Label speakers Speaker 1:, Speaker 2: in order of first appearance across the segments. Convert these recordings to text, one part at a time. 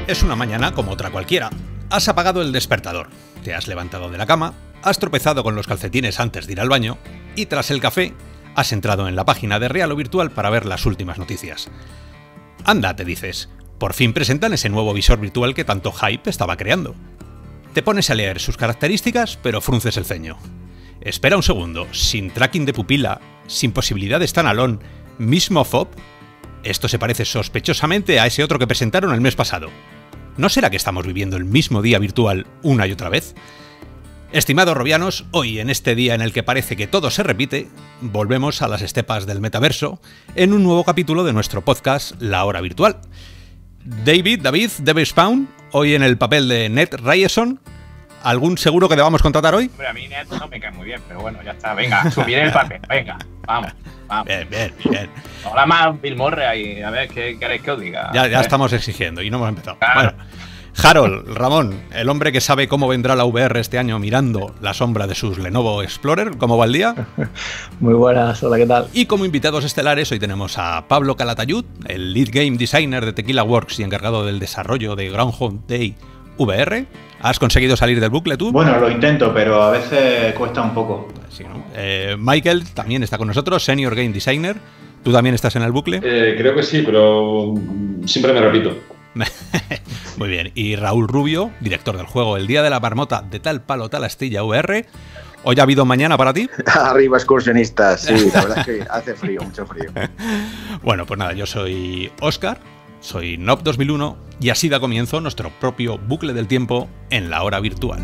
Speaker 1: Es una mañana como otra cualquiera. Has apagado el despertador, te has levantado de la cama, has tropezado con los calcetines antes de ir al baño y tras el café has entrado en la página de Real o Virtual para ver las últimas noticias. Anda, te dices, por fin presentan ese nuevo visor virtual que tanto hype estaba creando. Te pones a leer sus características, pero frunces el ceño. Espera un segundo, sin tracking de pupila, sin posibilidad de standalone, mismo FOB. Esto se parece sospechosamente a ese otro que presentaron el mes pasado. ¿No será que estamos viviendo el mismo día virtual una y otra vez? Estimados robianos, hoy en este día en el que parece que todo se repite, volvemos a las estepas del metaverso en un nuevo capítulo de nuestro podcast La Hora Virtual. David Spawn, hoy en el papel de Ned Ryerson. ¿Algún seguro que debamos contratar hoy?
Speaker 2: Hombre, a mí Ned no me cae muy bien, pero bueno, ya está. Venga, subir el papel, venga, vamos.
Speaker 1: Bien.
Speaker 2: Ahora más Bill Murray, a ver qué queréis que os diga.
Speaker 1: Ya estamos exigiendo y no hemos empezado.
Speaker 2: Claro.
Speaker 1: Bueno, Harold, Ramón, el hombre que sabe cómo vendrá la VR este año mirando la sombra de sus Lenovo Explorer, ¿cómo va el día?
Speaker 3: Muy buenas, hola, ¿qué tal?
Speaker 1: Y como invitados estelares hoy tenemos a Pablo Calatayud, el lead game designer de Tequila Works y encargado del desarrollo de Groundhog Day VR. ¿Has conseguido salir del bucle tú?
Speaker 4: Bueno, lo intento, pero a veces cuesta un poco.
Speaker 1: Sí, ¿no? Michael también está con nosotros, senior game designer. ¿Tú también estás en el bucle?
Speaker 5: Creo que sí, pero siempre me repito.
Speaker 1: Muy bien. Y Raúl Rubio, director del juego El Día de la Marmota de Tal Palo Tal Astilla VR. ¿Hoy ha habido mañana para ti?
Speaker 6: Arriba excursionistas, sí, la verdad es que hace frío, mucho frío.
Speaker 1: Bueno, pues nada, yo soy Óscar, soy Nob 2001 y así da comienzo nuestro propio bucle del tiempo en la hora virtual.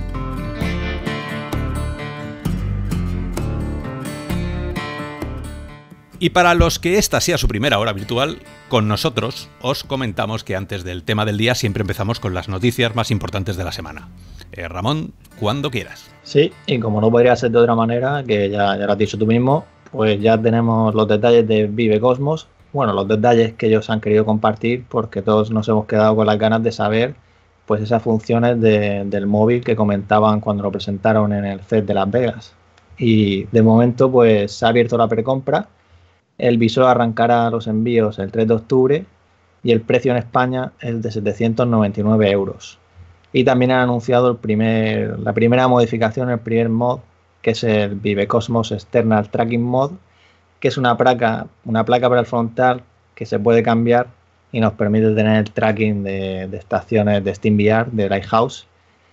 Speaker 1: Y para los que esta sea su primera hora virtual, con nosotros os comentamos que antes del tema del día siempre empezamos con las noticias más importantes de la semana. Ramón, cuando quieras.
Speaker 3: Sí, y como no podría ser de otra manera, que ya lo has dicho tú mismo, pues ya tenemos los detalles de Vive Cosmos. Bueno, los detalles que ellos han querido compartir porque todos nos hemos quedado con las ganas de saber pues esas funciones del móvil que comentaban cuando lo presentaron en el CES de Las Vegas. Y de momento pues se ha abierto la precompra. El visor arrancará los envíos el 3 de octubre y el precio en España es de 799 euros. Y también han anunciado la primera modificación, el primer mod, que es el Vive Cosmos External Tracking Mod, que es una placa para el frontal que se puede cambiar y nos permite tener el tracking de estaciones de SteamVR, de Lighthouse,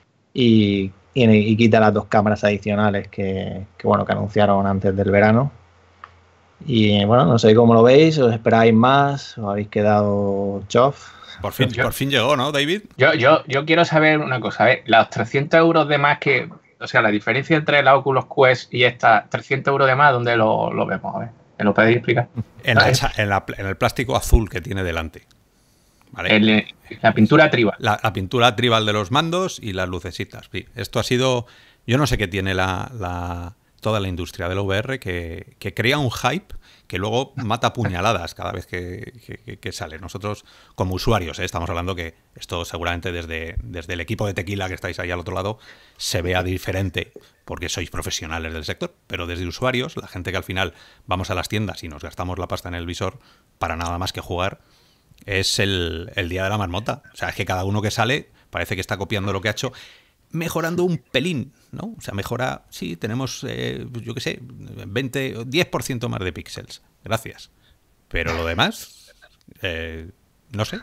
Speaker 3: y quita las dos cámaras adicionales que anunciaron antes del verano. Y bueno, no sé cómo lo veis, ¿os esperáis más? ¿Os habéis quedado chof?
Speaker 1: Por fin llegó, ¿no, David?
Speaker 2: Yo quiero saber una cosa, los 300 euros de más que... O sea, la diferencia entre la Oculus Quest y esta, 300 euros de más, ¿dónde lo vemos? A ver, ¿me lo podéis explicar?
Speaker 1: En el plástico azul que tiene delante. ¿Vale?
Speaker 2: La pintura tribal.
Speaker 1: La pintura tribal de los mandos y las lucecitas. Sí, esto ha sido... Yo no sé qué tiene toda la industria del VR que crea un hype que luego mata puñaladas cada vez que sale. Nosotros, como usuarios, estamos hablando que esto seguramente desde el equipo de Tequila que estáis ahí al otro lado se vea diferente porque sois profesionales del sector, pero desde usuarios, la gente que al final vamos a las tiendas y nos gastamos la pasta en el visor para nada más que jugar, es el día de la marmota. O sea, es que cada uno que sale parece que está copiando lo que ha hecho, mejorando un pelín, ¿no? O sea, mejora, sí, tenemos, yo qué sé, 20 o 10% más de píxeles. Gracias. Pero lo demás, no sé,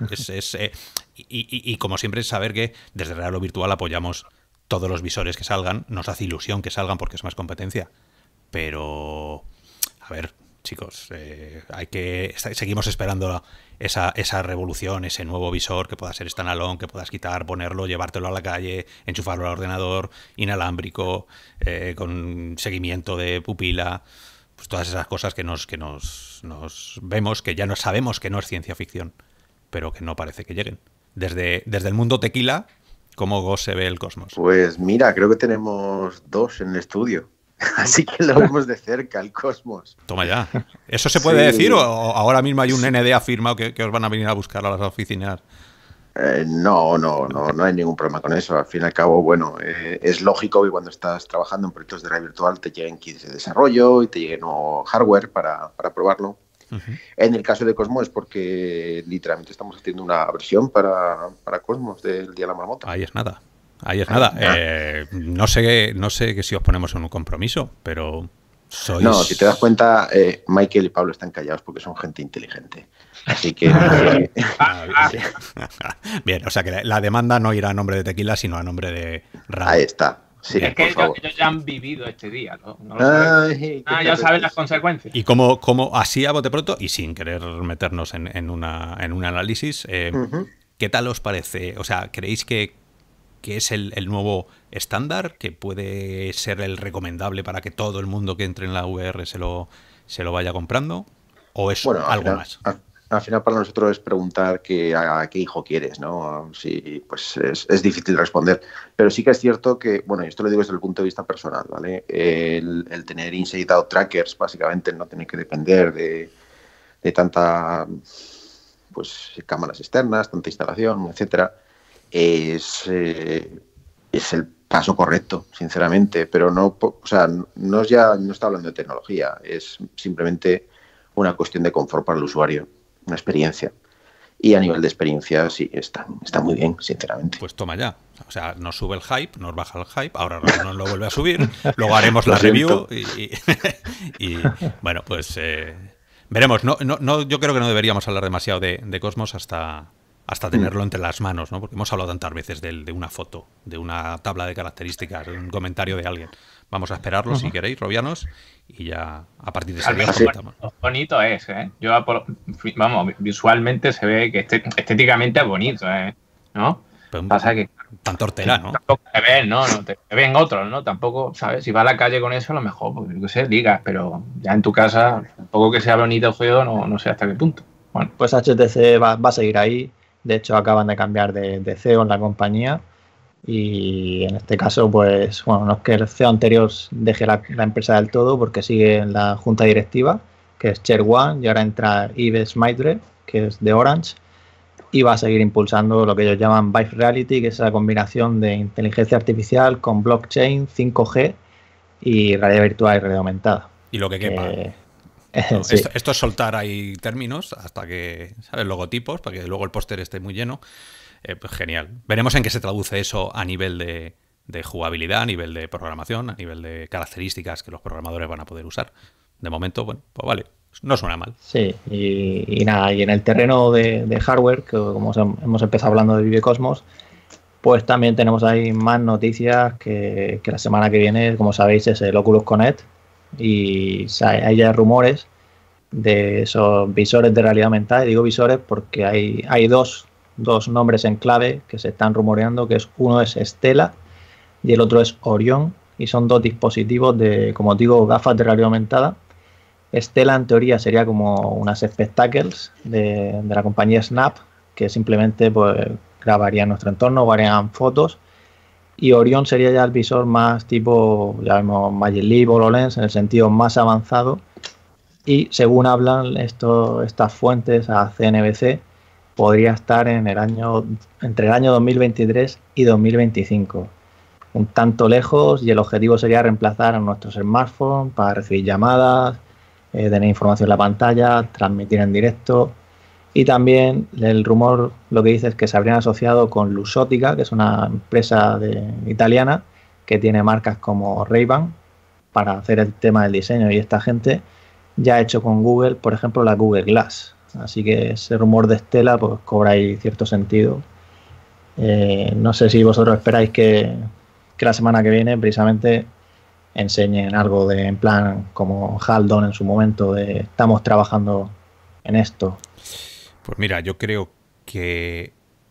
Speaker 1: y como siempre es saber que desde Real o Virtual apoyamos todos los visores que salgan, nos hace ilusión que salgan porque es más competencia. Pero, a ver, chicos, seguimos esperando esa revolución, ese nuevo visor que pueda ser standalone, que puedas quitar, ponerlo, llevártelo a la calle, enchufarlo al ordenador, inalámbrico, con seguimiento de pupila, pues todas esas cosas que nos vemos, que ya no sabemos que no es ciencia ficción, pero que no parece que lleguen. Desde el mundo Tequila, ¿cómo se ve el cosmos?
Speaker 6: Pues mira, creo que tenemos dos en el estudio. Así que lo vemos de cerca, el cosmos.
Speaker 1: Toma ya. ¿Eso se puede decir o ahora mismo hay un NDA firmado que os van a venir a buscar a las oficinas?
Speaker 6: No hay ningún problema con eso. Al fin y al cabo, bueno, es lógico que cuando estás trabajando en proyectos de realidad virtual te lleguen kits de desarrollo y te lleguen nuevo hardware para probarlo. En el caso de Cosmo es porque literalmente estamos haciendo una versión para Cosmos del Día de la Marmota.
Speaker 1: Ahí es nada. Ahí es nada. No sé que si os ponemos en un compromiso, pero sois...
Speaker 6: No, si te das cuenta, Michael y Pablo están callados porque son gente inteligente. Así que...
Speaker 1: Bien, o sea que la demanda no irá a nombre de Tequila, sino a nombre de Ram.
Speaker 6: Ahí está. Sí,
Speaker 2: es que ellos ya han vivido este día, ¿no? Ya saben las consecuencias.
Speaker 1: Y como así a bote pronto, y sin querer meternos en un análisis, ¿qué tal os parece? O sea, ¿creéis que es el nuevo estándar, que puede ser el recomendable para que todo el mundo que entre en la VR se lo vaya comprando? ¿O es algo más?
Speaker 6: Al final para nosotros es preguntar a qué hijo quieres, ¿no? Sí, pues es difícil responder. Pero sí que es cierto que, bueno, y esto lo digo desde el punto de vista personal, ¿vale? El tener inside out trackers, básicamente el no tener que depender de tanta, pues, cámaras externas, tanta instalación, etcétera, es el paso correcto, sinceramente. Pero no está hablando de tecnología, es simplemente una cuestión de confort para el usuario. Una experiencia. Y a nivel de experiencia, sí, está muy bien, sinceramente.
Speaker 1: Pues toma ya. O sea, nos sube el hype, nos baja el hype, ahora nos lo vuelve a subir, luego haremos la review y bueno, pues veremos. Yo creo que no deberíamos hablar demasiado de Cosmos hasta tenerlo entre las manos, ¿no? Porque hemos hablado tantas veces de una foto, de una tabla de características, de un comentario de alguien. Vamos a esperarlo, si queréis, robianos, y ya a partir de ese día comentamos.
Speaker 2: Bonito es, ¿eh? Vamos, visualmente se ve que estéticamente es bonito, ¿no?
Speaker 1: Pero
Speaker 2: pasa que
Speaker 1: tan tortera, ¿no?
Speaker 2: Tampoco te ven, ¿no? Te ven otros, ¿no? Tampoco, ¿sabes? Si vas a la calle con eso, a lo mejor, pues, yo qué sé, ligas, pero ya en tu casa, tampoco que sea bonito o feo, no sé hasta qué punto. Bueno.
Speaker 3: Pues HTC va a seguir ahí. De hecho, acaban de cambiar de CEO en la compañía. Y en este caso, pues, bueno, no es que el CEO anterior deje la empresa del todo, porque sigue en la junta directiva, que es Chair One, y ahora entra Yves Maître, que es de Orange, y va a seguir impulsando lo que ellos llaman Vive Reality, que es la combinación de inteligencia artificial con blockchain, 5G y realidad virtual y realidad aumentada.
Speaker 1: Y lo que quepa. Sí. Esto es soltar ahí términos hasta que, ¿sabes? Logotipos, para que luego el póster esté muy lleno. Pues genial. Veremos en qué se traduce eso a nivel de jugabilidad, a nivel de programación, a nivel de características que los programadores van a poder usar. De momento, bueno, pues vale, no suena mal.
Speaker 3: Sí, y nada, y en el terreno de hardware, que como hemos empezado hablando de Vive Cosmos, pues también tenemos ahí más noticias que la semana que viene, como sabéis, es el Oculus Connect, y hay ya rumores de esos visores de realidad aumentada. Y digo visores porque hay dos nombres en clave que se están rumoreando, que uno es Stella y el otro es Orion, y son dos dispositivos de, como digo, gafas de realidad aumentada. Stella en teoría sería como unas Spectacles de la compañía Snap, que simplemente pues grabarían nuestro entorno o harían fotos, y Orion sería ya el visor más tipo, ya vemos, Magic Leap o HoloLens, en el sentido más avanzado, y según hablan estas fuentes a CNBC, podría estar entre el año 2023 y 2025. Un tanto lejos, y el objetivo sería reemplazar a nuestros smartphones para recibir llamadas, tener información en la pantalla, transmitir en directo. Y también el rumor lo que dice es que se habrían asociado con Luxottica, que es una empresa italiana que tiene marcas como Ray-Ban para hacer el tema del diseño, y esta gente ya ha hecho con Google, por ejemplo, la Google Glass. Así que ese rumor de Stella pues cobra ahí cierto sentido. No sé si vosotros esperáis que la semana que viene precisamente enseñen algo en plan como Haldon en su momento, de estamos trabajando en esto.
Speaker 1: Pues mira, yo creo que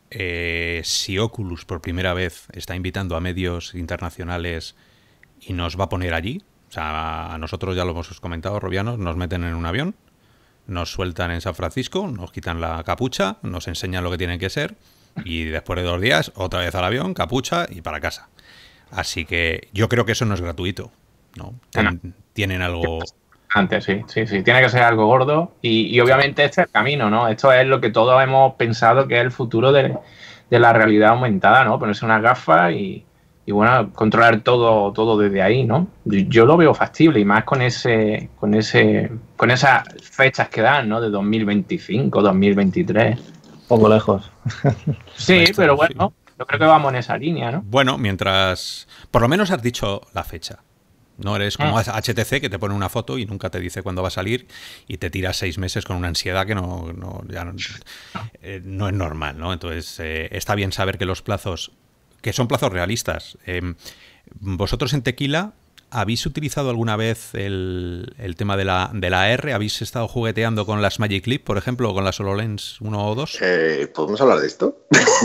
Speaker 1: si Oculus por primera vez está invitando a medios internacionales y nos va a poner allí, o sea, a nosotros ya lo hemos comentado, Robianos, nos meten en un avión, nos sueltan en San Francisco, nos quitan la capucha, nos enseñan lo que tienen que ser, y después de 2 días, otra vez al avión, capucha y para casa. Así que yo creo que eso no es gratuito, ¿no? Tienen algo...
Speaker 2: Antes, sí, tiene que ser algo gordo, y obviamente este es el camino, ¿no? Esto es lo que todos hemos pensado que es el futuro de la realidad aumentada, ¿no? Ponerse unas gafas y bueno, controlar todo desde ahí, ¿no? Yo lo veo factible y más con esas fechas que dan, ¿no? De 2025, 2023.
Speaker 3: Poco lejos.
Speaker 2: Sí,
Speaker 1: Esto,
Speaker 2: pero bueno, yo creo que vamos en esa línea, ¿no?
Speaker 1: Bueno, mientras... Por lo menos has dicho la fecha. No eres como HTC, que te pone una foto y nunca te dice cuándo va a salir y te tiras 6 meses con una ansiedad que no es normal, ¿no? Entonces, está bien saber que los plazos, que son plazos realistas. Vosotros en Tequila, ¿habéis utilizado alguna vez el tema de la R? ¿Habéis estado jugueteando con las Magic Leap, por ejemplo, o con las HoloLens 1 o 2?
Speaker 6: ¿Podemos hablar de esto?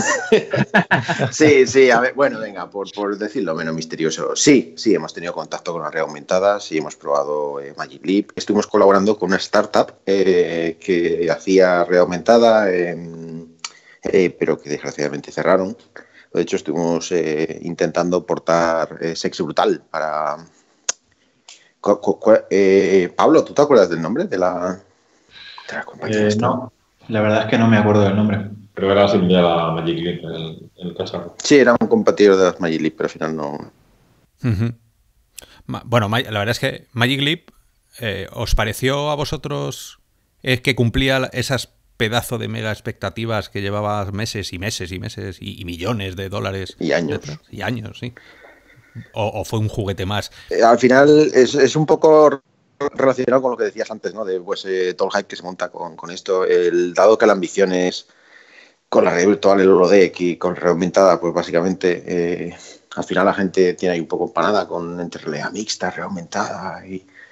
Speaker 6: Sí, a ver, bueno, venga, por decirlo menos misterioso. Sí, hemos tenido contacto con la realidad aumentada, sí hemos probado Magic Leap. Estuvimos colaborando con una startup que hacía realidad aumentada, pero que desgraciadamente cerraron. De hecho, estuvimos intentando portar Sexy Brutal para... Pablo, ¿tú te acuerdas del nombre de la compañía?
Speaker 4: No, la verdad es que no me acuerdo del nombre.
Speaker 5: Pero era similar a Magic Leap el cacharro.
Speaker 6: Sí, era un competidor de las Magic Leap, pero al final no...
Speaker 1: Bueno, la verdad es que Magic Leap, ¿os pareció a vosotros que cumplía esas pedazo de mega expectativas que llevaba meses y meses y meses y millones de dólares?
Speaker 6: Y años.
Speaker 1: Y años, sí. ¿O fue un juguete más?
Speaker 6: Al final es un poco relacionado con lo que decías antes, ¿no? De pues, todo el hype que se monta con esto. Dado que la ambición es con la realidad virtual, el holodeck y con realidad aumentada, pues básicamente al final la gente tiene ahí un poco empanada entre realidad mixta, realidad aumentada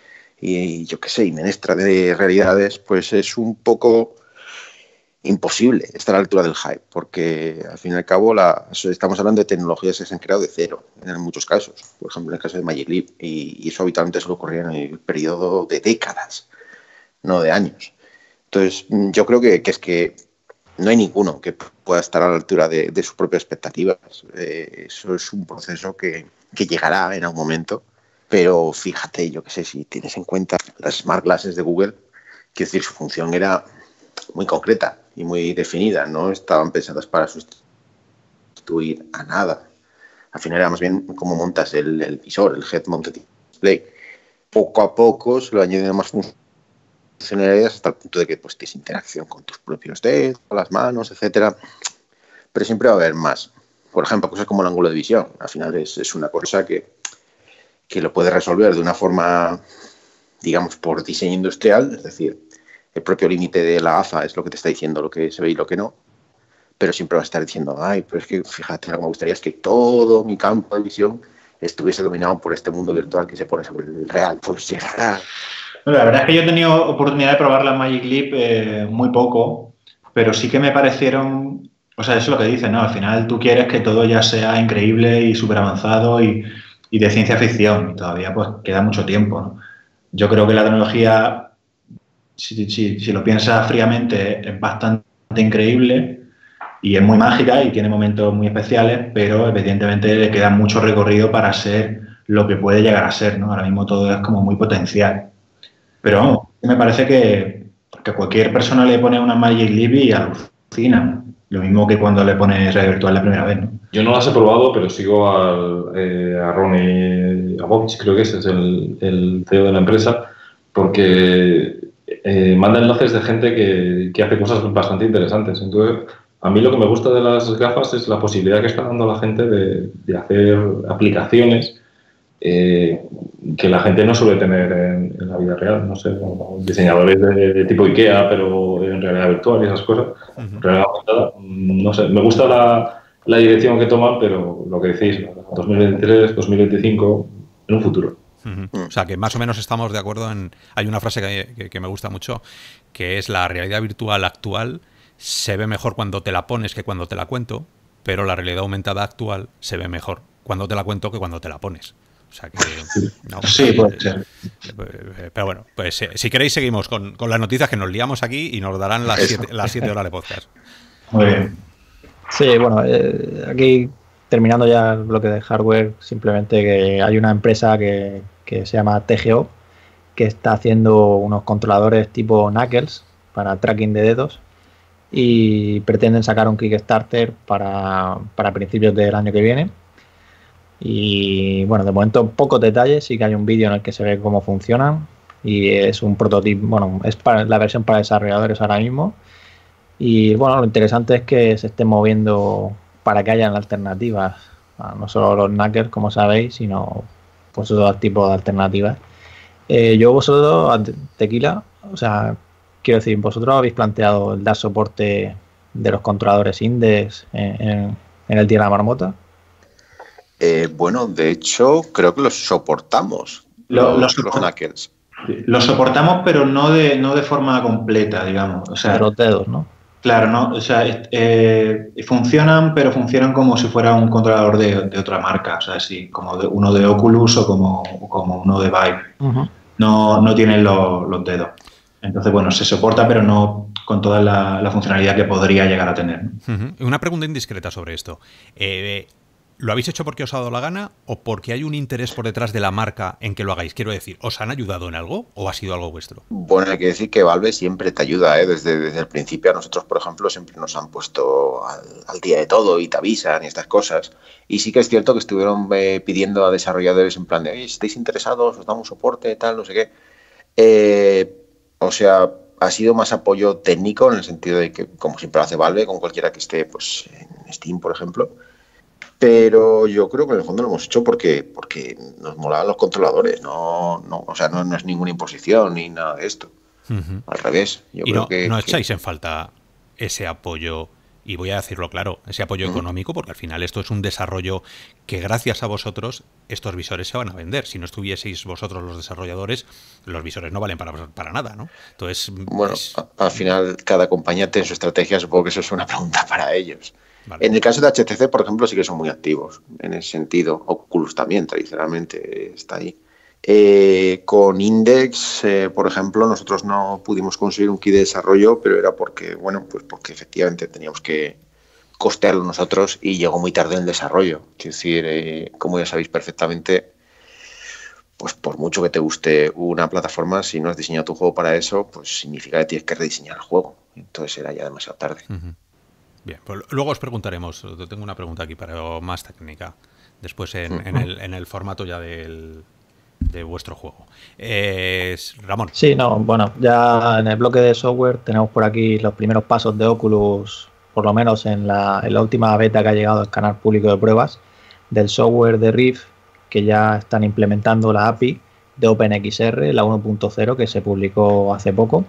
Speaker 6: y yo qué sé, y menestra de realidades, pues es un poco imposible estar a la altura del hype, porque al fin y al cabo estamos hablando de tecnologías que se han creado de cero, en muchos casos. Por ejemplo, en el caso de Magic Leap, y eso habitualmente solo ocurría en el periodo de décadas, no de años. Entonces, yo creo que es que no hay ninguno que pueda estar a la altura de sus propias expectativas. Eso es un proceso que llegará en algún momento, pero fíjate, yo qué sé, si tienes en cuenta las Smart Glasses de Google, quiero decir, su función era muy concreta y muy definida, no estaban pensadas para sustituir a nada. Al final era más bien cómo montas el visor, el Head Mounted Display. Poco a poco se lo añadiendo más funcionalidades hasta el punto de que pues, tienes interacción con tus propios dedos, con las manos, etcétera. Pero siempre va a haber más. Por ejemplo, cosas como el ángulo de visión. Al final es una cosa que lo puedes resolver de una forma, digamos, por diseño industrial, es decir, el propio límite de la gafa es lo que te está diciendo lo que se ve y lo que no, pero siempre vas a estar diciendo, ay, pero es que fíjate, lo que me gustaría es que todo mi campo de visión estuviese dominado por este mundo virtual que se pone sobre el real. Pues llegará.
Speaker 4: La verdad es que yo he tenido oportunidad de probar la Magic Leap muy poco, pero sí que me parecieron, o sea, eso es lo que dicen, ¿no? Al final tú quieres que todo ya sea increíble y súper avanzado y de ciencia ficción, y todavía pues queda mucho tiempo, ¿no? Yo creo que la tecnología, si lo piensas fríamente, es bastante increíble y es muy mágica y tiene momentos muy especiales, pero evidentemente le queda mucho recorrido para ser lo que puede llegar a ser, ¿no? Ahora mismo todo es como muy potencial. Pero vamos, me parece que cualquier persona le pone una Magic Leap y alucina. Lo mismo que cuando le pones realidad virtual la primera vez, ¿no?
Speaker 5: Yo no las he probado, pero sigo a Ronnie Abovich, creo que ese es el CEO de la empresa, porque manda enlaces de gente que hace cosas bastante interesantes. Entonces, a mí lo que me gusta de las gafas es la posibilidad que está dando la gente de hacer aplicaciones que la gente no suele tener en la vida real. No sé, diseñadores de tipo IKEA, pero en realidad virtual y esas cosas. Realidad aumentada, no sé, me gusta la dirección que toman, pero lo que decís, 2023, 2025, en un futuro.
Speaker 1: O sea, que más o menos estamos de acuerdo en... Hay una frase que me gusta mucho, que es: la realidad virtual actual se ve mejor cuando te la pones que cuando te la cuento, pero la realidad aumentada actual se ve mejor cuando te la cuento que cuando te la pones. O sea que... No,
Speaker 4: sí, puede ser.
Speaker 1: Pero bueno, pues si queréis seguimos con las noticias, que nos liamos aquí y nos darán las 7 horas de podcast.
Speaker 4: Muy bien.
Speaker 3: Sí, bueno, aquí terminando ya el bloque de hardware, simplemente que hay una empresa que se llama TGO, que está haciendo unos controladores tipo Knuckles para tracking de dedos y pretenden sacar un Kickstarter para principios del año que viene. Y bueno, de momento pocos detalles, sí que hay un vídeo en el que se ve cómo funcionan y es un prototipo, bueno, es para la versión para desarrolladores ahora mismo. Y bueno, lo interesante es que se estén moviendo para que hayan alternativas, no solo los knackers, como sabéis, sino pues otro tipo de alternativas. Yo vosotros, Tequila, o sea, quiero decir, vosotros habéis planteado el dar soporte de los controladores Index en el Día de la Marmota.
Speaker 6: Bueno, de hecho, creo que los soportamos, los knackers.
Speaker 4: Los soportamos, pero no de forma completa, digamos. O sea,
Speaker 3: de los dedos, ¿no?
Speaker 4: Claro, ¿no? O sea, funcionan, pero funcionan como si fuera un controlador de otra marca. O sea, sí, como uno de Oculus o como uno de Vive. Uh-huh. No tienen los dedos. Entonces, bueno, se soporta, pero no con toda la funcionalidad que podría llegar a tener, ¿no?
Speaker 1: Uh-huh. Una pregunta indiscreta sobre esto. ¿Lo habéis hecho porque os ha dado la gana o porque hay un interés por detrás de la marca en que lo hagáis? Quiero decir, ¿os han ayudado en algo o ha sido algo vuestro?
Speaker 6: Bueno, hay que decir que Valve siempre te ayuda, ¿eh? Desde el principio a nosotros, por ejemplo, siempre nos han puesto al día de todo y te avisan y estas cosas. Y sí que es cierto que estuvieron pidiendo a desarrolladores en plan de, oye, si estáis interesados, os damos soporte, tal, no sé qué. O sea, ha sido más apoyo técnico en el sentido de que, como siempre lo hace Valve, con cualquiera que esté pues en Steam, por ejemplo. Pero yo creo que en el fondo lo hemos hecho porque nos molaban los controladores, o sea, no es ninguna imposición ni nada de esto. Uh-huh. Al revés. Yo
Speaker 1: y
Speaker 6: creo
Speaker 1: no echáis en falta ese apoyo, y voy a decirlo claro, ese apoyo uh-huh. económico, porque al final esto es un desarrollo que gracias a vosotros estos visores se van a vender. Si no estuvieseis vosotros los desarrolladores, los visores no valen para nada, ¿no? Entonces,
Speaker 6: bueno, al final cada compañía tiene su estrategia, supongo que eso es una pregunta para ellos. Vale. En el caso de HTC, por ejemplo, sí que son muy activos en ese sentido. Oculus también, tradicionalmente, está ahí. Con Index, por ejemplo, nosotros no pudimos conseguir un kit de desarrollo, pero era porque efectivamente teníamos que costearlo nosotros y llegó muy tarde en el desarrollo. Es decir, como ya sabéis perfectamente, pues por mucho que te guste una plataforma, si no has diseñado tu juego para eso, pues significa que tienes que rediseñar el juego. Entonces era ya demasiado tarde.
Speaker 1: Uh-huh. Bien, pues luego os preguntaremos. Tengo una pregunta aquí, pero más técnica. Después en el formato ya de vuestro juego. Ramón.
Speaker 3: Sí, bueno, ya en el bloque de software tenemos por aquí los primeros pasos de Oculus, por lo menos en la última beta que ha llegado al canal público de pruebas del software de Rift, que ya están implementando la API de OpenXR, la 1.0, que se publicó hace poco.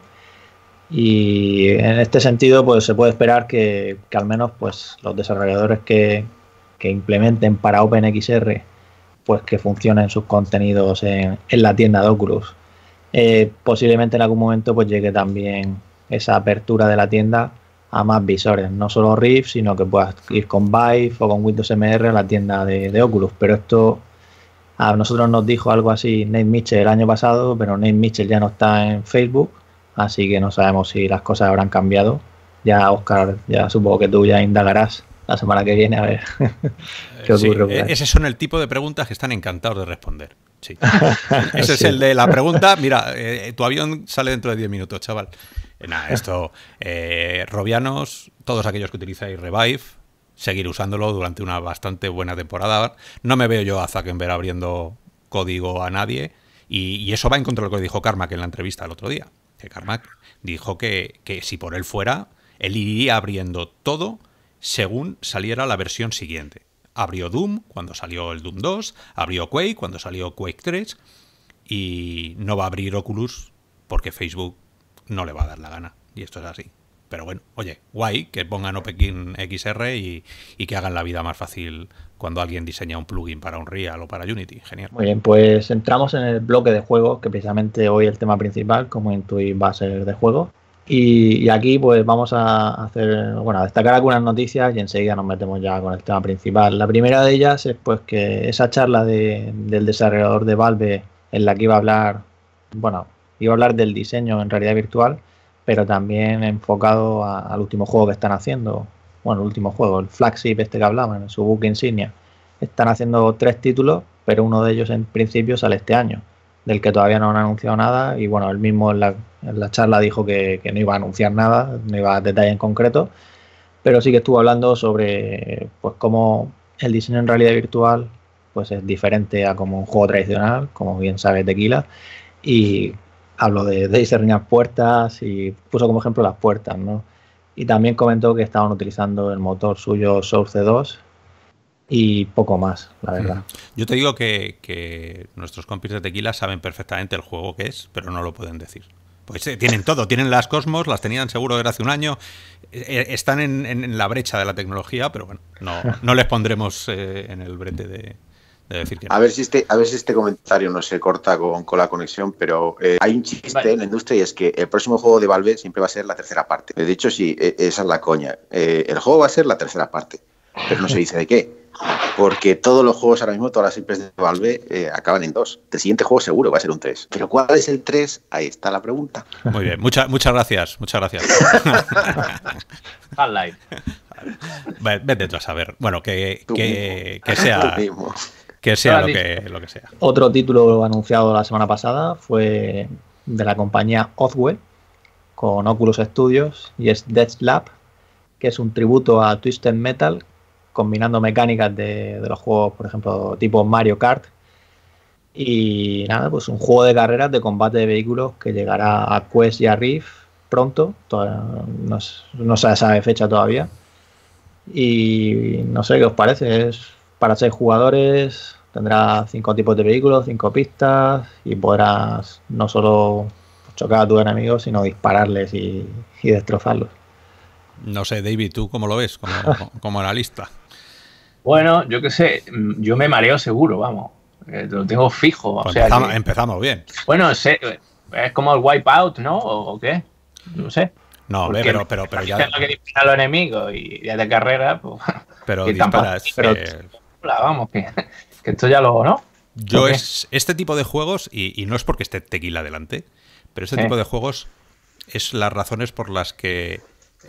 Speaker 3: Y en este sentido, pues se puede esperar que al menos pues los desarrolladores que implementen para OpenXR, pues que funcionen sus contenidos en la tienda de Oculus. Posiblemente en algún momento pues llegue también esa apertura de la tienda a más visores, no solo Rift, sino que puedas ir con Vive o con Windows MR a la tienda de Oculus. Pero esto a nosotros nos dijo algo así Nate Mitchell el año pasado, pero Nate Mitchell ya no está en Facebook. Así que no sabemos si las cosas habrán cambiado. Ya, Óscar, ya supongo que tú ya indagarás la semana que viene a ver qué ocurre.
Speaker 1: Sí, esos son el tipo de preguntas que están encantados de responder. Sí. Ese es el de la pregunta. Mira, tu avión sale dentro de 10 minutos, chaval. Nada, esto, Robianos, todos aquellos que utilizáis Revive, seguir usándolo durante una bastante buena temporada. No me veo yo a Zuckerberg abriendo código a nadie. Y eso va en contra de lo que dijo Carmack en la entrevista el otro día. Que Carmack dijo que si por él fuera, él iría abriendo todo según saliera la versión siguiente. Abrió Doom cuando salió el Doom 2, abrió Quake cuando salió Quake 3 y no va a abrir Oculus porque Facebook no le va a dar la gana. Y esto es así. Pero bueno, oye, guay que pongan OpenXR y que hagan la vida más fácil cuando alguien diseña un plugin para Unreal o para Unity. Genial.
Speaker 3: Muy bien, pues entramos en el bloque de juegos, que precisamente hoy el tema principal, como intuí, va a ser de juegos. Y aquí pues vamos a destacar algunas noticias y enseguida nos metemos ya con el tema principal. La primera de ellas es pues que esa charla del desarrollador de Valve en la que iba a hablar del diseño en realidad virtual, pero también enfocado al último juego que están haciendo. Bueno, el último juego, el flagship que hablaban, su buque insignia. Están haciendo 3 títulos, pero uno de ellos en principio sale este año, del que todavía no han anunciado nada. Y bueno, él mismo en la charla dijo que no iba a anunciar nada, no iba a detalle en concreto, pero sí que estuvo hablando sobre pues cómo el diseño en realidad virtual pues es diferente a como un juego tradicional, como bien sabe Tequila, y hablo de diseñar puertas y puso como ejemplo las puertas, ¿no? Y también comentó que estaban utilizando el motor suyo Source 2 y poco más, la verdad.
Speaker 1: Yo te digo que nuestros compis de Tequila saben perfectamente el juego que es, pero no lo pueden decir. Pues tienen todo, tienen las Cosmos, las tenían seguro desde hace un año, están en la brecha de la tecnología, pero bueno, no les pondremos en el brete de decir que no.
Speaker 6: A ver si este comentario no se corta con la conexión, pero hay un chiste en la industria y es que el próximo juego de Valve siempre va a ser la tercera parte. De hecho, sí, esa es la coña. El juego va a ser la tercera parte, pero no se dice de qué. Porque todos los juegos ahora mismo, todas las empresas de Valve acaban en 2. El siguiente juego seguro va a ser un 3. ¿Pero cuál es el 3? Ahí está la pregunta.
Speaker 1: Muy bien, muchas gracias.
Speaker 2: Half-Life.
Speaker 1: Vete tú a saber. Bueno, que sea lo que sea.
Speaker 3: Otro título anunciado la semana pasada fue de la compañía Oddwell con Oculus Studios y es Death Lab, que es un tributo a Twisted Metal combinando mecánicas de los juegos, por ejemplo, tipo Mario Kart. Y nada, pues un juego de carreras de combate de vehículos que llegará a Quest y a Rift pronto. No se sabe fecha todavía. Y no sé qué os parece. Es para 6 jugadores, tendrá 5 tipos de vehículos, 5 pistas y podrás no solo chocar a tus enemigos, sino dispararles y destrozarlos.
Speaker 1: No sé, David, ¿tú cómo lo ves como analista?
Speaker 2: Bueno, yo qué sé, yo me mareo seguro, vamos. Lo tengo fijo.
Speaker 1: Pues
Speaker 2: o sea
Speaker 1: empezamos bien.
Speaker 2: Bueno, es como el Wipeout, ¿no? ¿O qué? No sé.
Speaker 1: No, hombre, pero ya...
Speaker 2: Lo que disparan los enemigos y ya de carrera, pues...
Speaker 1: Pero disparas...
Speaker 2: vamos, que esto ya lo... ¿no?
Speaker 1: Yo este tipo de juegos, y no es porque esté Tequila delante, pero este tipo de juegos es las razones por las que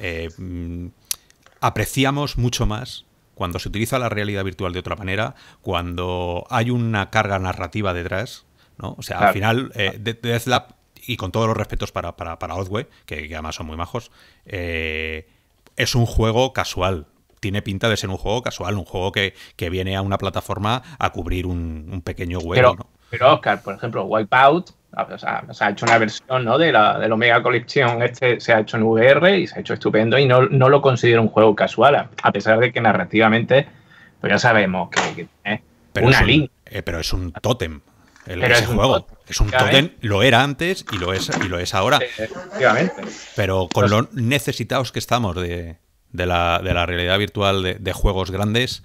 Speaker 1: apreciamos mucho más cuando se utiliza la realidad virtual de otra manera, cuando hay una carga narrativa detrás, ¿no? O sea, claro. Al final, Death Lab, y con todos los respetos para Oddwell, que además son muy majos, es un juego casual. Tiene pinta de ser un juego casual, un juego que viene a una plataforma a cubrir un pequeño hueco, ¿no?
Speaker 2: Pero Oscar, por ejemplo, Wipeout, o sea, se ha hecho una versión, ¿no? de la Omega Collection, se ha hecho en VR y se ha hecho estupendo y no lo considero un juego casual, a pesar de que narrativamente, pues ya sabemos que es una línea.
Speaker 1: Pero es un tótem. Ese juego es un tótem, lo era antes y lo es ahora.
Speaker 2: Efectivamente.
Speaker 1: Pero con lo necesitados que estamos de la realidad virtual de juegos grandes,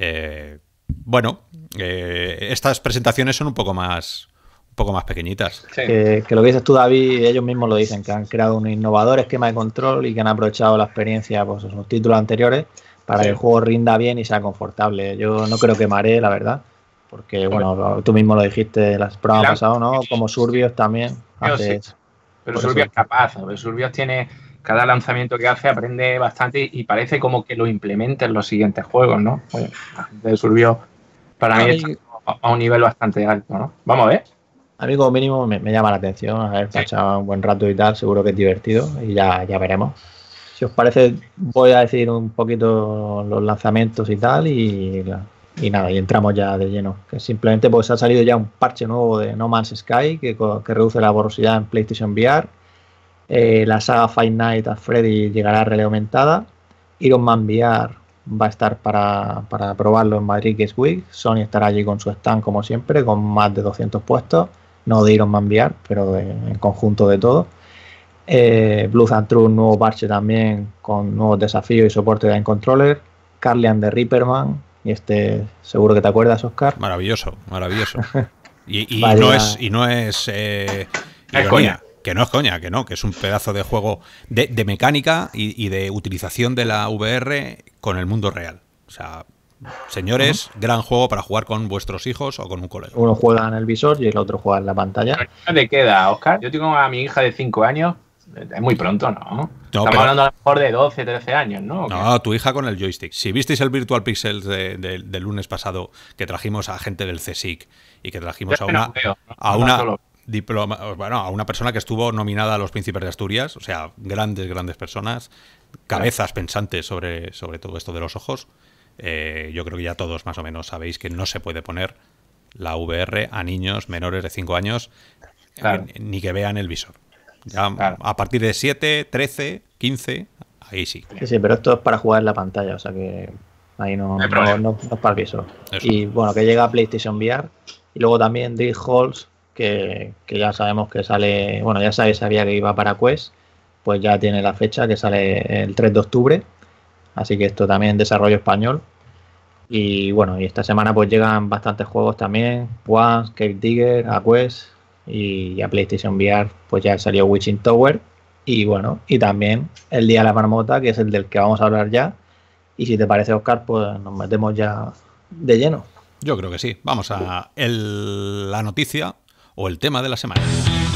Speaker 1: estas presentaciones son un poco más pequeñitas.
Speaker 3: Sí. Que lo que dices tú, David, ellos mismos lo dicen, que han creado un innovador esquema de control y que han aprovechado la experiencia, pues esos títulos anteriores, para que el juego rinda bien y sea confortable. Yo no creo que maree, la verdad, porque bueno, tú mismo lo dijiste el programa pasado, ¿no? Como Surbios también.
Speaker 2: Pero Surbios es capaz, Surbios tiene... Cada lanzamiento que hace aprende bastante y parece como que lo implementa en los siguientes juegos, ¿no? De Surbios para mí está a un nivel bastante alto, ¿no? Vamos a ver.
Speaker 3: A mí como mínimo me llama la atención, a ver, pasado un buen rato y tal, seguro que es divertido y ya veremos. Si os parece, voy a decir un poquito los lanzamientos y tal y nada, y entramos ya de lleno. Que simplemente pues ha salido ya un parche nuevo de No Man's Sky que reduce la borrosidad en PlayStation VR. La saga Five Nights at Freddy llegará a realidad aumentada. Iron Man VR va a estar para probarlo en Madrid Games Week. Sony estará allí con su stand como siempre, con más de 200 puestos, no de Iron Man VR, pero en conjunto de todo. Blood and Truth, nuevo parche también con nuevos desafíos y soporte de Controller. Carly and the Reaperman, y seguro que te acuerdas, Oscar.
Speaker 1: Maravilloso. Y no es ironía. Que no es coña, que es un pedazo de juego de mecánica y de utilización de la VR con el mundo real. O sea, señores, gran juego para jugar con vuestros hijos o con un colega.
Speaker 3: Uno juega en el visor y el otro juega en la pantalla.
Speaker 2: ¿Qué te queda, Oscar? Yo tengo a mi hija de 5 años. Es muy pronto, ¿no? Estamos hablando a lo mejor de 12, 13 años, ¿no?
Speaker 1: No, tu hija con el joystick. Si visteis el Virtual Pixels del lunes pasado, que trajimos a gente del CSIC y que trajimos a una persona que estuvo nominada a los Príncipes de Asturias, o sea, grandes personas, cabezas pensantes sobre todo esto de los ojos. yo creo que ya todos más o menos sabéis que no se puede poner la VR a niños menores de 5 años,
Speaker 2: Claro.
Speaker 1: ni que vean el visor. Ya
Speaker 2: Claro.
Speaker 1: a partir de 7, 13, 15, ahí sí.
Speaker 3: Sí, pero esto es para jugar en la pantalla, o sea que ahí no,
Speaker 2: No hay problema.
Speaker 3: no es para el visor.
Speaker 1: Eso.
Speaker 3: Y bueno, que llega a PlayStation VR. Y luego también Drill Halls, que ya sabemos que sale, bueno, ya sabía que iba para Quest, pues ya tiene la fecha que sale el 3 de octubre. Así que esto también es desarrollo español. Y bueno, y esta semana pues llegan bastantes juegos también. One, Cave Digger, a Quest y a PlayStation VR pues ya salió Witching Tower. Y bueno, y también el Día de la Marmota, que es el del que vamos a hablar ya. Y si te parece, Oscar, pues nos metemos ya de lleno.
Speaker 1: Yo creo que sí. Vamos a la noticia o el tema de la semana.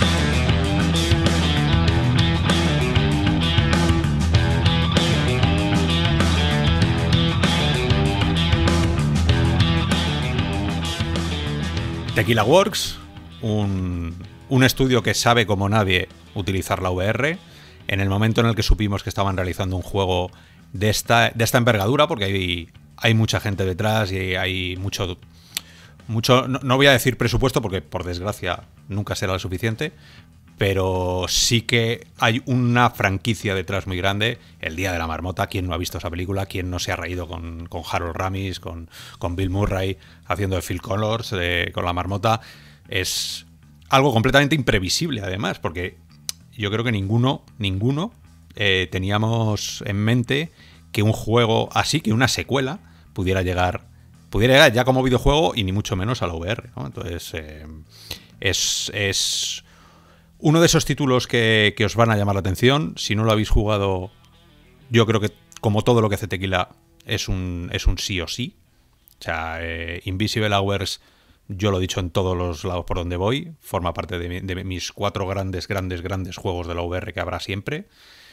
Speaker 1: Tequila Works, un estudio que sabe como nadie utilizar la VR. En el momento en el que supimos que estaban realizando un juego de esta envergadura, porque hay mucha gente detrás y hay mucho no voy a decir presupuesto, porque por desgracia nunca será lo suficiente, pero sí que hay una franquicia detrás muy grande. El Día de la Marmota, ¿quién no ha visto esa película? ¿Quién no se ha reído con Harold Ramis, con Bill Murray haciendo de Phil Connors con la marmota? Es algo completamente imprevisible, además, porque yo creo que ninguno teníamos en mente que un juego así, que una secuela, pudiera llegar ya como videojuego y ni mucho menos a la VR, ¿no? Entonces, es uno de esos títulos que os van a llamar la atención. Si no lo habéis jugado, yo creo que, como todo lo que hace Tequila, es un sí o sí. O sea, Invisible Hours, yo lo he dicho en todos los lados por donde voy, forma parte de mis 4 grandes juegos de la VR que habrá siempre.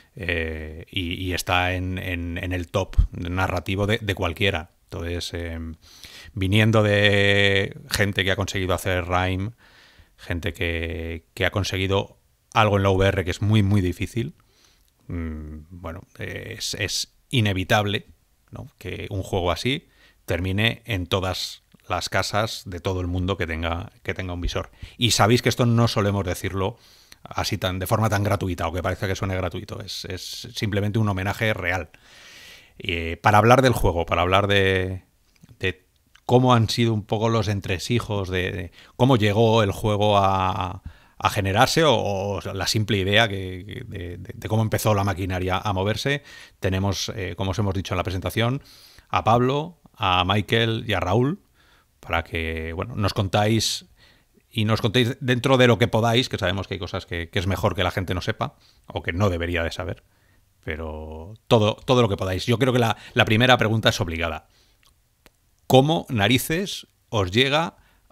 Speaker 1: Y está en el top narrativo de cualquiera. Entonces, viniendo de gente que ha conseguido hacer Rime, gente que ha conseguido algo en la VR que es muy, muy difícil, bueno, es inevitable, ¿no?, que un juego así termine en todas las casas de todo el mundo que tenga un visor. Y sabéis que esto no solemos decirlo así de forma tan gratuita, o que parezca que suene gratuito. Es simplemente un homenaje real. Para hablar del juego, para hablar de cómo han sido un poco los entresijos, de cómo llegó el juego a generarse, o la simple idea de cómo empezó la maquinaria a moverse, tenemos, como os hemos dicho en la presentación, a Pablo, a Michael y a Raúl, para que, bueno, nos contéis dentro de lo que podáis, que sabemos que hay cosas que es mejor que la gente no sepa, o que no debería de saber, pero todo lo que podáis. Yo creo que la primera pregunta es obligada. ¿Cómo narices os llega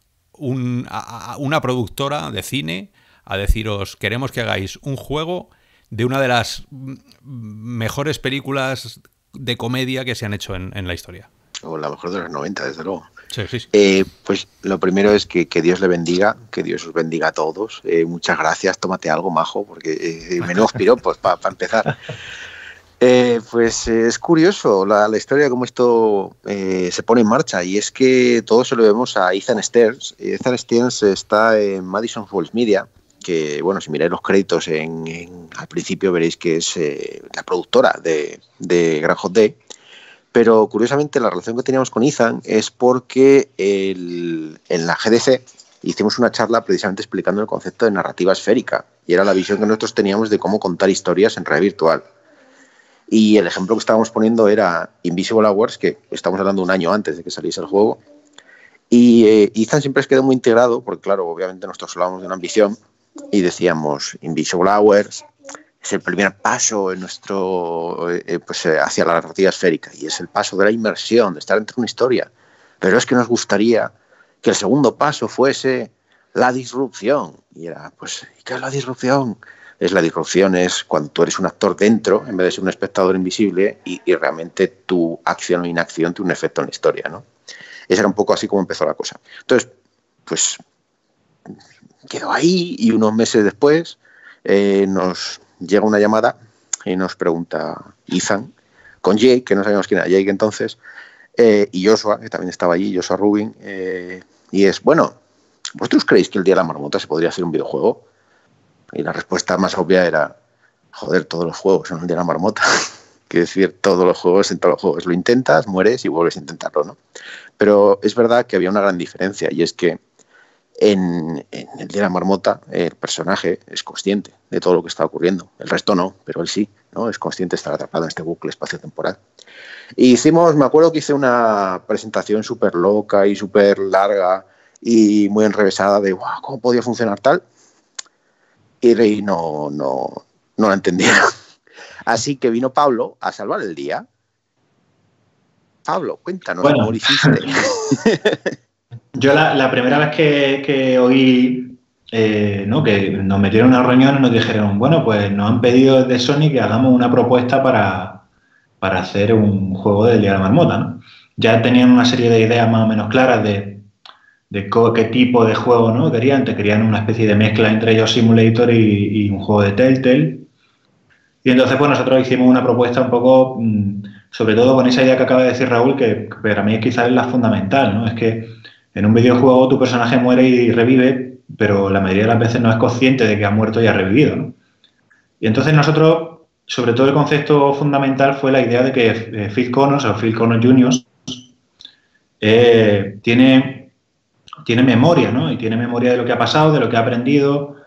Speaker 1: una productora de cine a deciros: queremos que hagáis un juego de una de las mejores películas de comedia que se han hecho en la historia?
Speaker 6: O la mejor de los 90, desde luego.
Speaker 1: Sí, sí, sí.
Speaker 6: Pues lo primero es que Dios le bendiga, que Dios os bendiga a todos. Muchas gracias, tómate algo, majo, porque menudos piropos para empezar. Pues es curioso la historia de cómo esto se pone en marcha, y es que todo se lo debemos a Ethan Stearns. Ethan Stearns está en Madison Falls Media, que, bueno, si miráis los créditos al principio veréis que es la productora de Groundhog Day. Pero curiosamente la relación que teníamos con Ethan es porque en la GDC hicimos una charla precisamente explicando el concepto de narrativa esférica, y era la visión que nosotros teníamos de cómo contar historias en realidad virtual. Y el ejemplo que estábamos poniendo era Invisible Hours, que estamos hablando un año antes de que saliese el juego. Y Ethan siempre se quedó muy integrado, porque claro, obviamente nosotros hablábamos de una ambición y decíamos: Invisible Hours es el primer paso en nuestro hacia la narrativa esférica, y es el paso de la inmersión, de estar dentro de una historia. Pero es que nos gustaría que el segundo paso fuese la disrupción. Y era, pues, ¿qué es la disrupción? La disrupción es cuando tú eres un actor dentro, en vez de ser un espectador invisible, y realmente tu acción o inacción tiene un efecto en la historia, ¿no? Esa era un poco así como empezó la cosa. Entonces, pues, quedó ahí, y unos meses después nos llega una llamada y nos pregunta Ethan, con Jake, que no sabíamos quién era Jake entonces, y Joshua, que también estaba allí, Joshua Rubin, y es, bueno, ¿vosotros creéis que el Día de la Marmota se podría hacer un videojuego? Y la respuesta más obvia era, joder, todos los juegos son el Día de la Marmota. Quiero decir, todos los juegos, en todos los juegos lo intentas, mueres y vuelves a intentarlo, ¿no? Pero es verdad que había una gran diferencia, y es que en el Día de la Marmota el personaje es consciente de todo lo que está ocurriendo. El resto no, pero él sí, ¿no? Es consciente de estar atrapado en este bucle espacio-temporal. Y me acuerdo que hice una presentación súper loca y súper larga y muy enrevesada de wow, ¿cómo podía funcionar tal? Y Rey no la entendía. Así que vino Pablo a salvar el día. Pablo, cuéntanos cómo lo hiciste.
Speaker 4: Yo la primera vez que oí ¿no? que nos metieron en una reunión y nos dijeron, bueno, pues nos han pedido desde Sony que hagamos una propuesta para hacer un juego del Día de la Marmota, ¿no? Ya tenían una serie de ideas más o menos claras de qué tipo de juego, ¿no? querían una especie de mezcla entre ellos Simulator y un juego de Telltale. Y entonces pues nosotros hicimos una propuesta un poco, sobre todo con esa idea que acaba de decir Raúl, que para mí quizás es la fundamental, ¿no? Es que en un videojuego tu personaje muere y revive, pero la mayoría de las veces no es consciente de que ha muerto y ha revivido, ¿no? Y entonces nosotros, sobre todo el concepto fundamental fue la idea de que Phil Connors Jr. tiene memoria, ¿no? Y tiene memoria de lo que ha pasado, de lo que ha aprendido,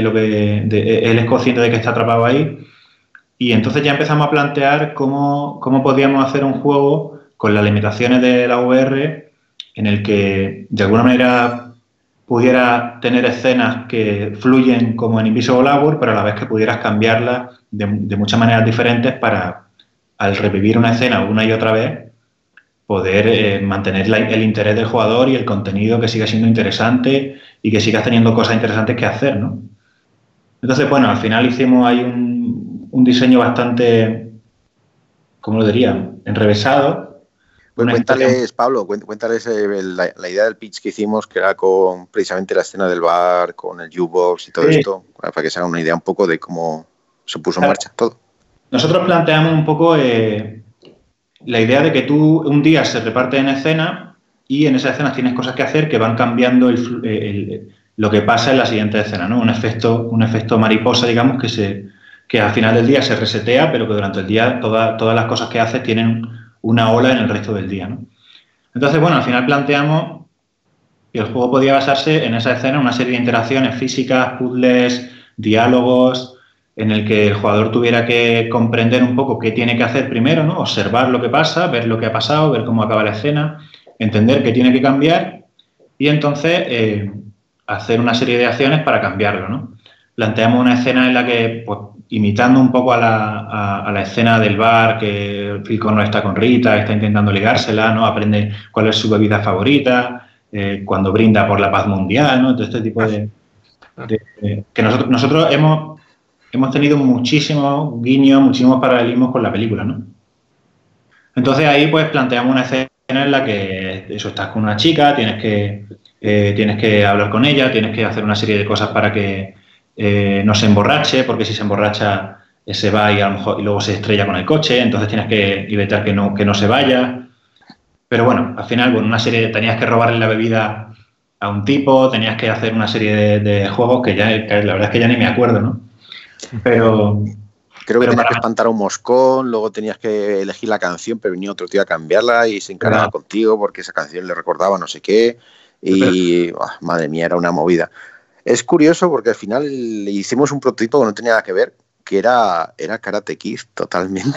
Speaker 4: él es consciente de que está atrapado ahí. Y entonces ya empezamos a plantear cómo podíamos hacer un juego con las limitaciones de la VR en el que de alguna manera pudiera tener escenas que fluyen como en Invisible Hour, pero a la vez que pudieras cambiarlas de muchas maneras diferentes para, al revivir una escena una y otra vez, poder mantener el interés del jugador y el contenido que siga siendo interesante y que sigas teniendo cosas interesantes que hacer, ¿no? Entonces, bueno, al final hicimos ahí un diseño bastante, ¿cómo lo diría?, enrevesado.
Speaker 6: Pues cuéntales, Pablo, cuéntales la idea del pitch que hicimos, que era con precisamente la escena del bar, con el jukebox y todo esto, para que se hagan una idea un poco de cómo se puso en marcha todo. Nosotros
Speaker 4: planteamos un poco la idea de que tú un día se reparte en escena y en esas escenas tienes cosas que hacer que van cambiando lo que pasa en la siguiente escena, ¿no? Un efecto mariposa, digamos, que al final del día se resetea, pero que durante el día todas las cosas que haces tienen una ola en el resto del día, ¿no? Entonces, bueno, al final planteamos que el juego podía basarse en esa escena, una serie de interacciones físicas, puzzles, diálogos, en el que el jugador tuviera que comprender un poco qué tiene que hacer primero, ¿no? Observar lo que pasa, ver lo que ha pasado, ver cómo acaba la escena, entender qué tiene que cambiar y entonces hacer una serie de acciones para cambiarlo, ¿no? Planteamos una escena en la que, pues, imitando un poco a la escena del bar, que Phil Connors está con Rita, está intentando ligársela, ¿no? Aprende cuál es su bebida favorita, cuando brinda por la paz mundial, ¿no? Todo este tipo de que nosotros hemos tenido muchísimos guiños, muchísimos paralelismos con la película, ¿no? Entonces ahí pues planteamos una escena en la que estás con una chica, tienes que hablar con ella, tienes que hacer una serie de cosas para que no se emborrache, porque si se emborracha se va y a lo mejor y luego se estrella con el coche, entonces tienes que evitar que no se vaya. Pero bueno, al final, bueno, tenías que robarle la bebida a un tipo, tenías que hacer una serie de juegos que la verdad es que ya ni me acuerdo, ¿no? Pero
Speaker 6: creo que tenías que espantar a un moscón, luego tenías que elegir la canción, pero venía otro tío a cambiarla y se encargaba contigo porque esa canción le recordaba no sé qué y madre mía, era una movida. Es curioso porque al final hicimos un prototipo que no tenía nada que ver, que era Karate Kid totalmente.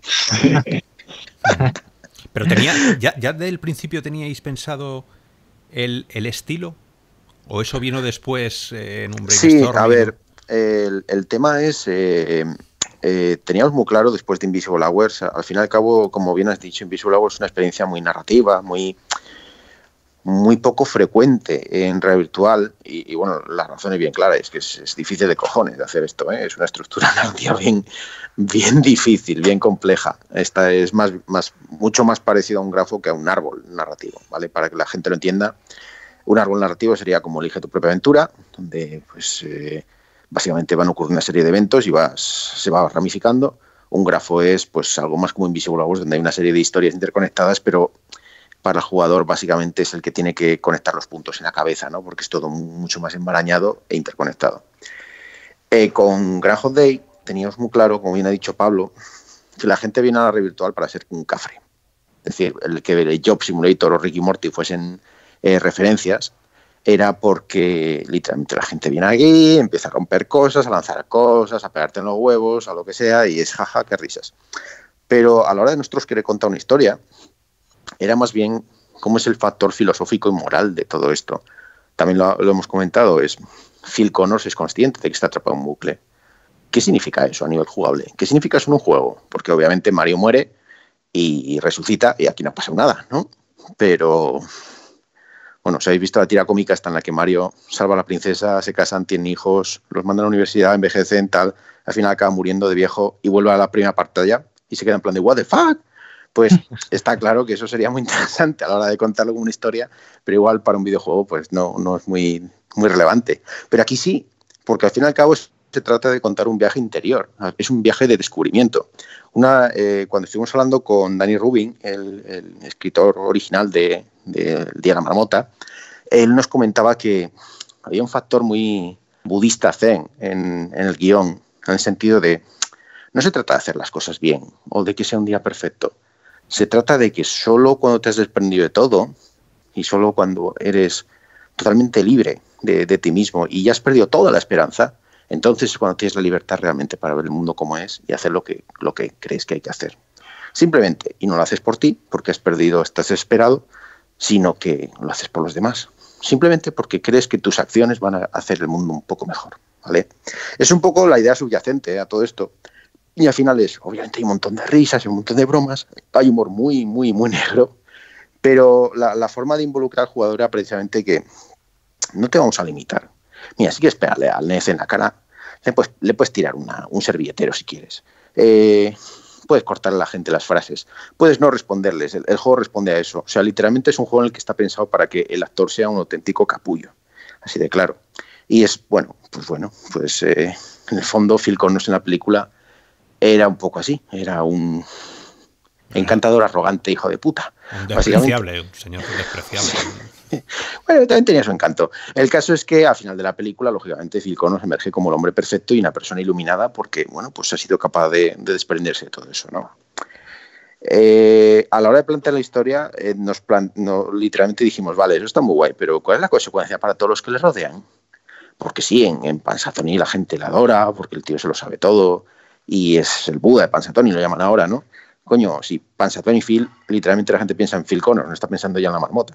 Speaker 1: Pero ya desde el principio teníais pensado el estilo, o eso vino después en un brainstorming.
Speaker 6: Sí, a ver, el tema es teníamos muy claro después de Invisible Hours, al fin y al cabo, como bien has dicho, Invisible Hours es una experiencia muy narrativa, muy poco frecuente en realidad virtual y bueno, la razón es bien clara, es que es difícil de cojones de hacer esto, es una estructura narrativa bien difícil, bien compleja. Esta es mucho más parecido a un grafo que a un árbol narrativo, ¿vale? Para que la gente lo entienda, un árbol narrativo sería como elige tu propia aventura, donde pues básicamente van a ocurrir una serie de eventos y se va ramificando. Un grafo es pues algo más como Invisible Hours, donde hay una serie de historias interconectadas, pero para el jugador básicamente es el que tiene que conectar los puntos en la cabeza, ¿no? Porque es todo mucho más embarañado e interconectado. Con Groundhog Day teníamos muy claro, como bien ha dicho Pablo, que la gente viene a la red virtual para ser un cafre. Es decir, el que el Job Simulator o Ricky Morty fuesen referencias era porque literalmente la gente viene aquí, empieza a romper cosas, a lanzar cosas, a pegarte en los huevos, a lo que sea, y es jaja, qué risas. Pero a la hora de nosotros querer contar una historia, era más bien cómo es el factor filosófico y moral de todo esto. También lo hemos comentado, Phil Connors es consciente de que está atrapado en un bucle. ¿Qué significa eso a nivel jugable? ¿Qué significa eso en un juego? Porque obviamente Mario muere y resucita y aquí no ha pasado nada, ¿no? Pero, bueno, si habéis visto la tira cómica esta en la que Mario salva a la princesa, se casan, tienen hijos, los mandan a la universidad, envejecen, tal, al final acaba muriendo de viejo y vuelve a la primera pantalla y se queda en plan de what the fuck. Pues está claro que eso sería muy interesante a la hora de contarlo como una historia, pero igual para un videojuego pues no es muy relevante. Pero aquí sí, porque al fin y al cabo se trata de contar un viaje interior, es un viaje de descubrimiento. Cuando estuvimos hablando con Danny Rubin, el escritor original de Día de la Marmota, él nos comentaba que había un factor muy budista zen en el guión, en el sentido de no se trata de hacer las cosas bien o de que sea un día perfecto. Se trata de que solo cuando te has desprendido de todo y solo cuando eres totalmente libre de ti mismo y ya has perdido toda la esperanza, entonces es cuando tienes la libertad realmente para ver el mundo como es y hacer lo que crees que hay que hacer. Simplemente, y no lo haces por ti, porque has perdido, estás desesperado, sino que lo haces por los demás. Simplemente porque crees que tus acciones van a hacer el mundo un poco mejor, ¿vale? Es un poco la idea subyacente a todo esto. Y al final obviamente hay un montón de risas, hay un montón de bromas, hay humor muy, muy, muy negro, pero la forma de involucrar al jugador era precisamente que no te vamos a limitar. Mira, si quieres pegarle al NES en la cara, le puedes tirar un servilletero si quieres. Puedes cortarle a la gente las frases. Puedes no responderles. El juego responde a eso. O sea, literalmente es un juego en el que está pensado para que el actor sea un auténtico capullo. Así de claro. Y pues en el fondo Phil Connors en la película era un poco así, era un encantador, arrogante hijo de puta.
Speaker 1: Un despreciable, un señor despreciable.
Speaker 6: Bueno, también tenía su encanto. El caso es que al final de la película, lógicamente, Phil Connors emerge como el hombre perfecto y una persona iluminada porque, bueno, pues ha sido capaz de desprenderse de todo eso, ¿no? A la hora de plantear la historia, literalmente dijimos, vale, eso está muy guay, pero ¿cuál es la consecuencia para todos los que le rodean? Porque sí, en Punxsutawney la gente la adora, porque el tío se lo sabe todo, y es el Buda de Punxsutawney, lo llaman ahora, ¿no? Coño, si Punxsutawney Phil, literalmente la gente piensa en Phil Connors, no está pensando ya en la marmota.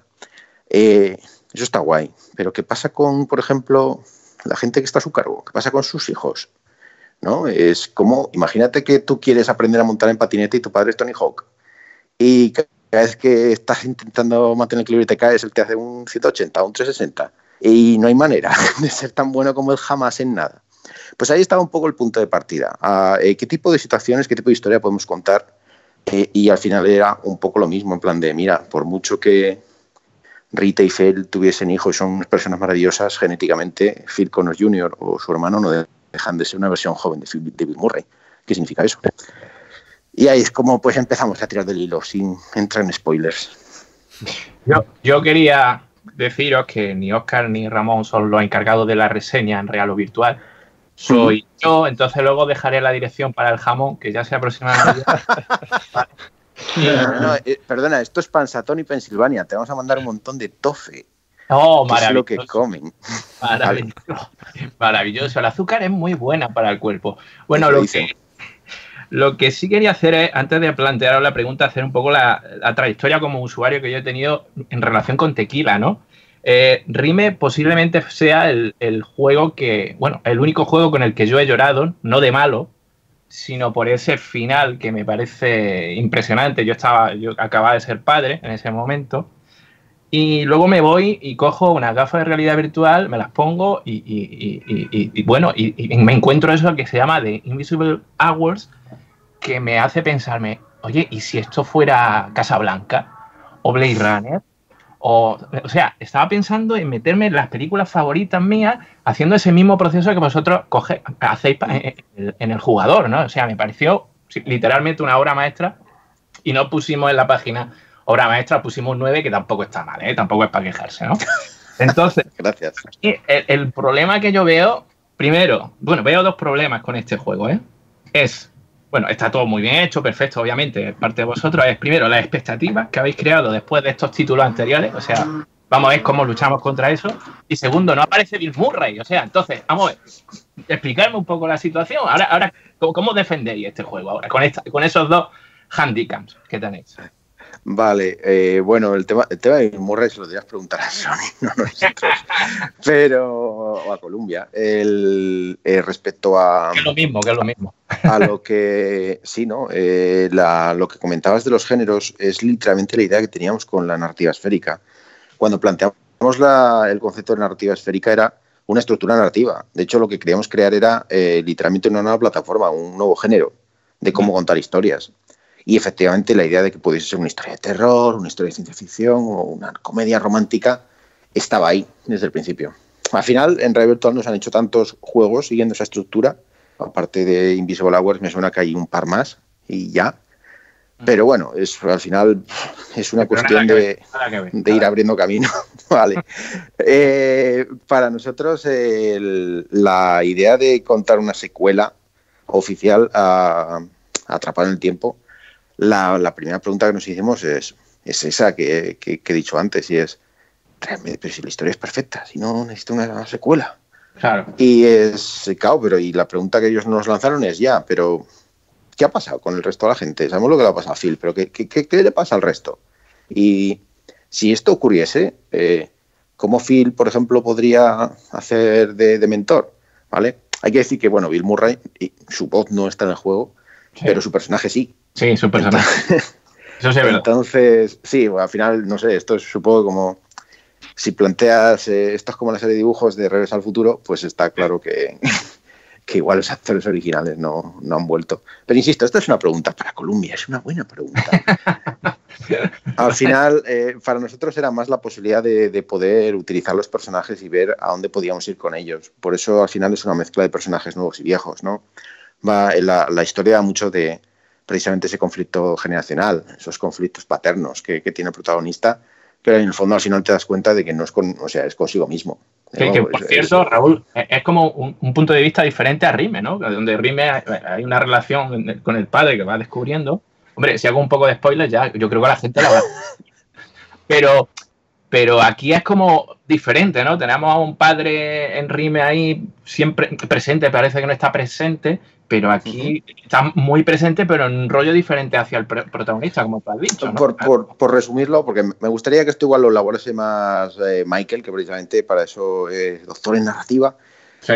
Speaker 6: Eso está guay, pero ¿qué pasa con, por ejemplo, la gente que está a su cargo? ¿Qué pasa con sus hijos? ¿No? Es como, imagínate que tú quieres aprender a montar en patinete y tu padre es Tony Hawk, y cada vez que estás intentando mantener el equilibrio y te caes, él te hace un 180 o un 360, y no hay manera de ser tan bueno como él jamás en nada. Pues ahí estaba un poco el punto de partida. ¿Qué tipo de situaciones, qué tipo de historia podemos contar? Y al final era un poco lo mismo, en plan de, mira, por mucho que Rita y Phil tuviesen hijos y son unas personas maravillosas, genéticamente Phil Connors Jr. o su hermano no dejan de ser una versión joven de Bill Murray. ¿Qué significa eso? Y ahí es como pues empezamos a tirar del hilo, sin entrar en spoilers.
Speaker 2: Yo quería deciros que ni Óscar ni Ramón son los encargados de la reseña en real o virtual. Soy yo, entonces luego dejaré la dirección para el jamón, que ya se aproxima la Navidad.
Speaker 6: No, perdona, esto es Punxsutawney, Pensilvania. Te vamos a mandar un montón de tofe.
Speaker 2: Oh,
Speaker 6: que
Speaker 2: maravilloso.
Speaker 6: Es lo que comen.
Speaker 2: Maravilloso. Maravilloso. El azúcar es muy buena para el cuerpo. Bueno, lo que sí quería hacer es, antes de plantearos la pregunta, hacer un poco la trayectoria como usuario que yo he tenido en relación con Tequila, ¿no? Rime posiblemente sea el juego el único juego con el que yo he llorado, no de malo, sino por ese final que me parece impresionante. Yo acababa de ser padre en ese momento y luego me voy y cojo unas gafas de realidad virtual, me las pongo y me encuentro eso que se llama The Invisible Hours, que me hace pensarme, oye, ¿y si esto fuera Casablanca o Blade Runner? O sea, estaba pensando en meterme en las películas favoritas mías haciendo ese mismo proceso que vosotros hacéis en el jugador, ¿no? O sea, me pareció literalmente una obra maestra y no pusimos en la página obra maestra pusimos 9, que tampoco está mal, ¿eh? Tampoco es para quejarse, ¿no? Entonces,
Speaker 6: Gracias.
Speaker 2: el problema que yo veo, primero, bueno, veo 2 problemas con este juego, ¿eh? Bueno, está todo muy bien hecho, perfecto, obviamente, parte de vosotros. Es primero las expectativas que habéis creado después de estos títulos anteriores, o sea, vamos a ver cómo luchamos contra eso. Y segundo, no aparece Bill Murray, o sea, entonces, vamos a ver, explicarme un poco la situación. Ahora ¿cómo defendéis este juego ahora con esos 2 handicaps que tenéis?
Speaker 6: Vale, bueno, el tema de Bill Murray se lo deberías preguntar a Sony, no a nosotros. Pero, o a Columbia. Respecto a...
Speaker 2: Que es lo mismo.
Speaker 6: A lo que, sí, ¿no? Lo que comentabas de los géneros es literalmente la idea que teníamos con la narrativa esférica. Cuando planteamos el concepto de narrativa esférica era una estructura narrativa. De hecho, lo que queríamos crear era literalmente una nueva plataforma, un nuevo género de cómo contar historias. Y efectivamente la idea de que pudiese ser una historia de terror, una historia de ciencia ficción o una comedia romántica estaba ahí desde el principio. Al final, en realidad virtual nos han hecho tantos juegos siguiendo esa estructura. Aparte de Invisible Hours, me suena que hay un par más y ya. Pero bueno, al final es una cuestión de ir abriendo camino. Vale. Para nosotros, la idea de contar una secuela oficial a Atrapado en el Tiempo, la primera pregunta que nos hicimos es esa que he dicho antes, y es, pero si la historia es perfecta, si no necesito una secuela.
Speaker 2: Claro.
Speaker 6: Y claro, y la pregunta que ellos nos lanzaron es pero ¿qué ha pasado con el resto de la gente? Sabemos lo que le ha pasado a Phil, pero ¿qué le pasa al resto? Y si esto ocurriese, ¿cómo Phil, por ejemplo, podría hacer de mentor? ¿Vale? Hay que decir que, bueno, Bill Murray, su voz no está en el juego, sí, pero su personaje sí.
Speaker 2: Sí, su personaje. Eso sí es verdad.
Speaker 6: Entonces, sí, bueno, al final, no sé, esto es supongo como... Si planteas esto es como la serie de dibujos de Regreso al Futuro, pues está claro que igual los actores originales no han vuelto. Pero insisto, esta es una pregunta para Columbia, es una buena pregunta. Al final, para nosotros era más la posibilidad de poder utilizar los personajes y ver a dónde podíamos ir con ellos. Por eso al final es una mezcla de personajes nuevos y viejos, ¿no? La historia da mucho de precisamente ese conflicto generacional, esos conflictos paternos que tiene el protagonista, pero en el fondo al final te das cuenta de que no es es consigo mismo.
Speaker 2: Que por cierto, Raúl, es como un punto de vista diferente a Rime, ¿no? Donde Rime hay una relación con el padre que va descubriendo. Hombre, si hago un poco de spoiler ya, yo creo que la gente la va. Pero aquí es como diferente, ¿no? Tenemos a un padre en Rime ahí siempre presente, parece que no está presente, pero aquí está muy presente, pero en un rollo diferente hacia el protagonista, como tú has dicho, ¿no?
Speaker 6: Por resumirlo, porque me gustaría que esto igual lo elaborase más Michael, que precisamente para eso es doctor en narrativa. Sí.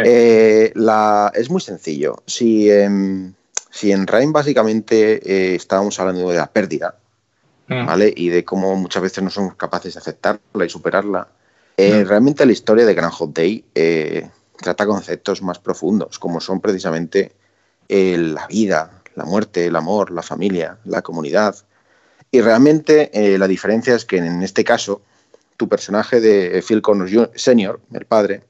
Speaker 6: Es muy sencillo. Si en Rime básicamente estábamos hablando de la pérdida, ¿vale? Y de cómo muchas veces no somos capaces de aceptarla y superarla, realmente la historia de Groundhog Day trata conceptos más profundos, como son precisamente la vida, la muerte, el amor, la familia, la comunidad. Y realmente la diferencia es que en este caso, tu personaje de Phil Connors Sr., el padre,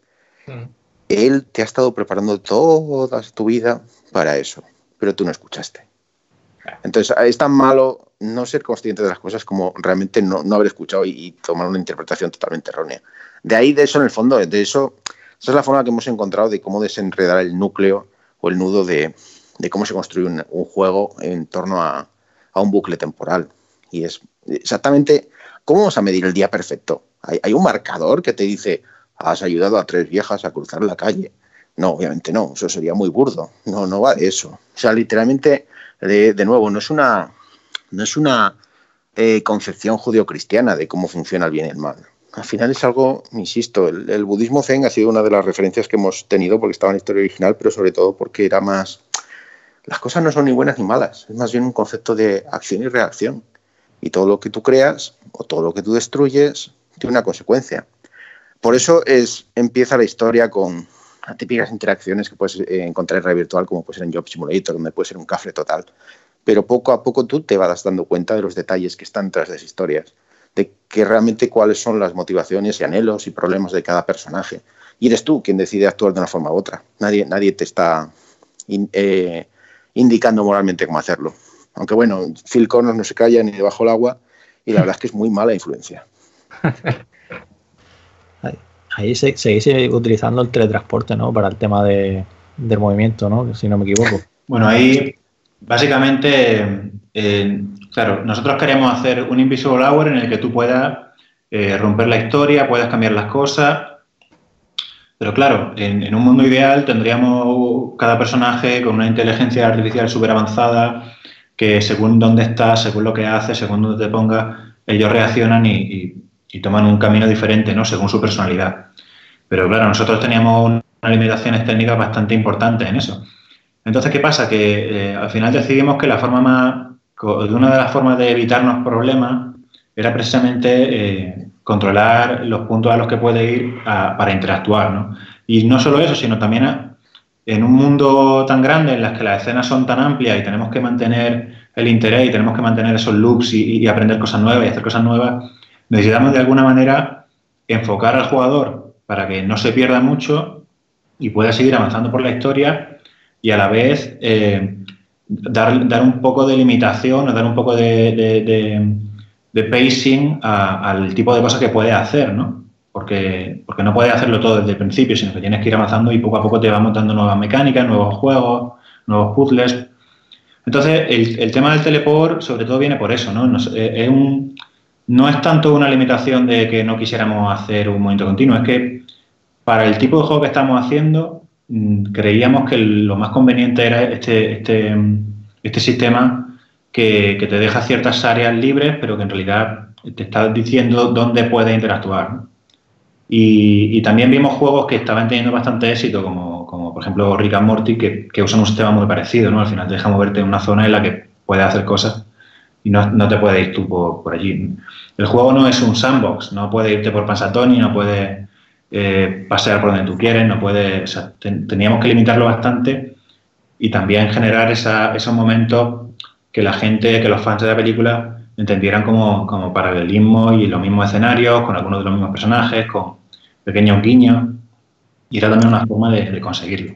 Speaker 6: él te ha estado preparando toda tu vida para eso, pero tú no escuchaste. Entonces, es tan malo no ser consciente de las cosas como realmente no haber escuchado y tomar una interpretación totalmente errónea. De ahí, de eso, en el fondo, esa es la forma que hemos encontrado de cómo desenredar el núcleo o el nudo de cómo se construye un juego en torno a un bucle temporal. Y es exactamente, ¿cómo vamos a medir el día perfecto? ¿Hay un marcador que te dice, has ayudado a 3 viejas a cruzar la calle? No, obviamente no, eso sería muy burdo. No va de eso. O sea, literalmente, de nuevo, no es una concepción judeocristiana de cómo funciona el bien y el mal. Al final es algo, insisto, el budismo zen ha sido una de las referencias que hemos tenido porque estaba en la historia original, pero sobre todo porque era más... Las cosas no son ni buenas ni malas, es más bien un concepto de acción y reacción. Y todo lo que tú creas o todo lo que tú destruyes tiene una consecuencia. Por eso empieza la historia con las típicas interacciones que puedes encontrar en realidad virtual, como puede ser en Job Simulator, donde puede ser un cafre total. Pero poco a poco tú te vas dando cuenta de los detalles que están tras de las historias, de que realmente cuáles son las motivaciones y anhelos y problemas de cada personaje. Y eres tú quien decide actuar de una forma u otra. Nadie te está indicando moralmente cómo hacerlo. Aunque bueno, Phil Connors no se calla ni debajo del agua Y la verdad es que es muy mala influencia.
Speaker 3: Ahí seguís utilizando el teletransporte, ¿no? Para el tema del movimiento, ¿no? Si no me equivoco.
Speaker 4: Bueno, ahí básicamente, claro, nosotros queremos hacer un Invisible Hour en el que tú puedas romper la historia, puedas cambiar las cosas, pero claro, en un mundo ideal tendríamos cada personaje con una inteligencia artificial súper avanzada que según dónde estás, según lo que haces, según dónde te pongas, ellos reaccionan y toman un camino diferente, ¿no? Según su personalidad. Pero claro, nosotros teníamos unas limitaciones técnicas bastante importantes en eso. Entonces, ¿qué pasa? Que al final decidimos que una de las formas de evitarnos problemas era precisamente controlar los puntos a los que puede ir para interactuar, ¿no? Y no solo eso, sino también en un mundo tan grande en las que las escenas son tan amplias y tenemos que mantener el interés y tenemos que mantener esos loops y aprender cosas nuevas y hacer cosas nuevas, necesitamos de alguna manera enfocar al jugador para que no se pierda mucho y pueda seguir avanzando por la historia y a la vez dar un poco de limitación o dar un poco de pacing al tipo de cosas que puedes hacer, ¿no? Porque no puedes hacerlo todo desde el principio, sino que tienes que ir avanzando y poco a poco te vas montando nuevas mecánicas, nuevos juegos, nuevos puzzles. Entonces, el tema del teleport sobre todo viene por eso, ¿no? No es tanto una limitación de que no quisiéramos hacer un movimiento continuo, es que para el tipo de juego que estamos haciendo creíamos que lo más conveniente era este sistema que te deja ciertas áreas libres, pero que en realidad te está diciendo dónde puedes interactuar, ¿no? Y también vimos juegos que estaban teniendo bastante éxito, como por ejemplo Rick and Morty, que usan un sistema muy parecido, ¿no? Al final te deja moverte en una zona en la que puedes hacer cosas y no te puedes ir tú por allí. El juego no es un sandbox, no puedes irte por Pensatoni, no puedes pasear por donde tú quieres, no puedes... O sea, teníamos que limitarlo bastante y también generar esos momentos que la gente, que los fans de la película entendieran como paralelismo y los mismos escenarios, con algunos de los mismos personajes, con pequeños guiños, y era también una forma de conseguirlo.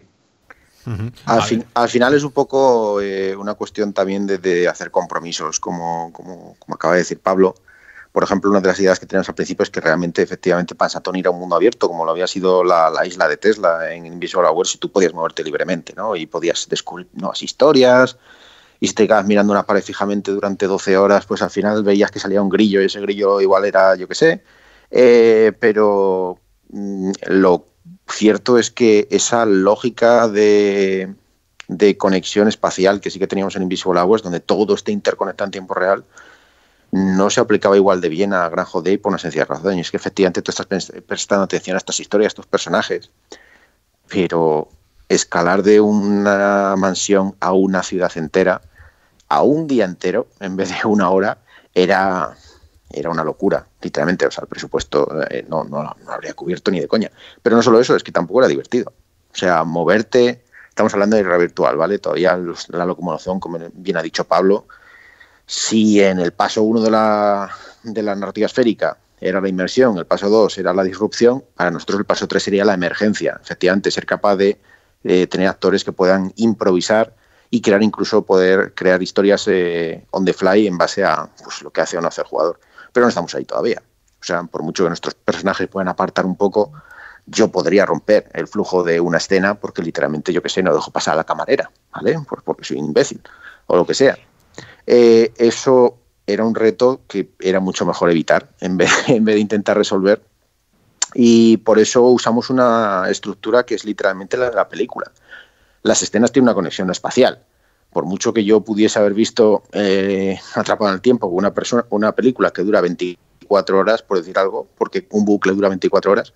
Speaker 6: Al final es un poco una cuestión también de hacer compromisos, como acaba de decir Pablo. Por ejemplo, una de las ideas que tenemos al principio es que realmente, efectivamente, Pensatoni era un mundo abierto, como lo había sido la isla de Tesla en Invisible Hour, si tú podías moverte libremente, ¿no? Y podías descubrir nuevas historias, y si te quedas mirando una pared fijamente durante 12 horas, pues al final veías que salía un grillo, y ese grillo igual era, yo qué sé, pero lo cierto es que esa lógica de conexión espacial que sí que teníamos en Invisible Hours, donde todo está interconectado en tiempo real, no se aplicaba igual de bien a Groundhog Day por una sencilla razón, y es que efectivamente tú estás prestando atención a estas historias, a estos personajes, pero escalar de una mansión a una ciudad entera, a un día entero, en vez de una hora, era una locura, literalmente. O sea, el presupuesto no habría cubierto ni de coña. Pero no solo eso, es que tampoco era divertido. O sea, moverte, estamos hablando de realidad virtual, ¿vale? Todavía la locomoción, como bien ha dicho Pablo, si en el paso 1 de la narrativa esférica era la inmersión, el paso 2 era la disrupción, para nosotros el paso 3 sería la emergencia. Efectivamente, ser capaz de tener actores que puedan improvisar y poder crear historias on the fly en base a pues, lo que hace o no hace el jugador. Pero no estamos ahí todavía. O sea, por mucho que nuestros personajes puedan apartar un poco, yo podría romper el flujo de una escena porque literalmente, yo qué sé, no dejo pasar a la camarera, ¿vale? Porque soy un imbécil o lo que sea. Eso era un reto que era mucho mejor evitar en vez de intentar resolver. Y por eso usamos una estructura que es literalmente la de la película. Las escenas tienen una conexión espacial. Por mucho que yo pudiese haber visto Atrapado en el Tiempo, una película que dura 24 horas, por decir algo, porque un bucle dura 24 horas,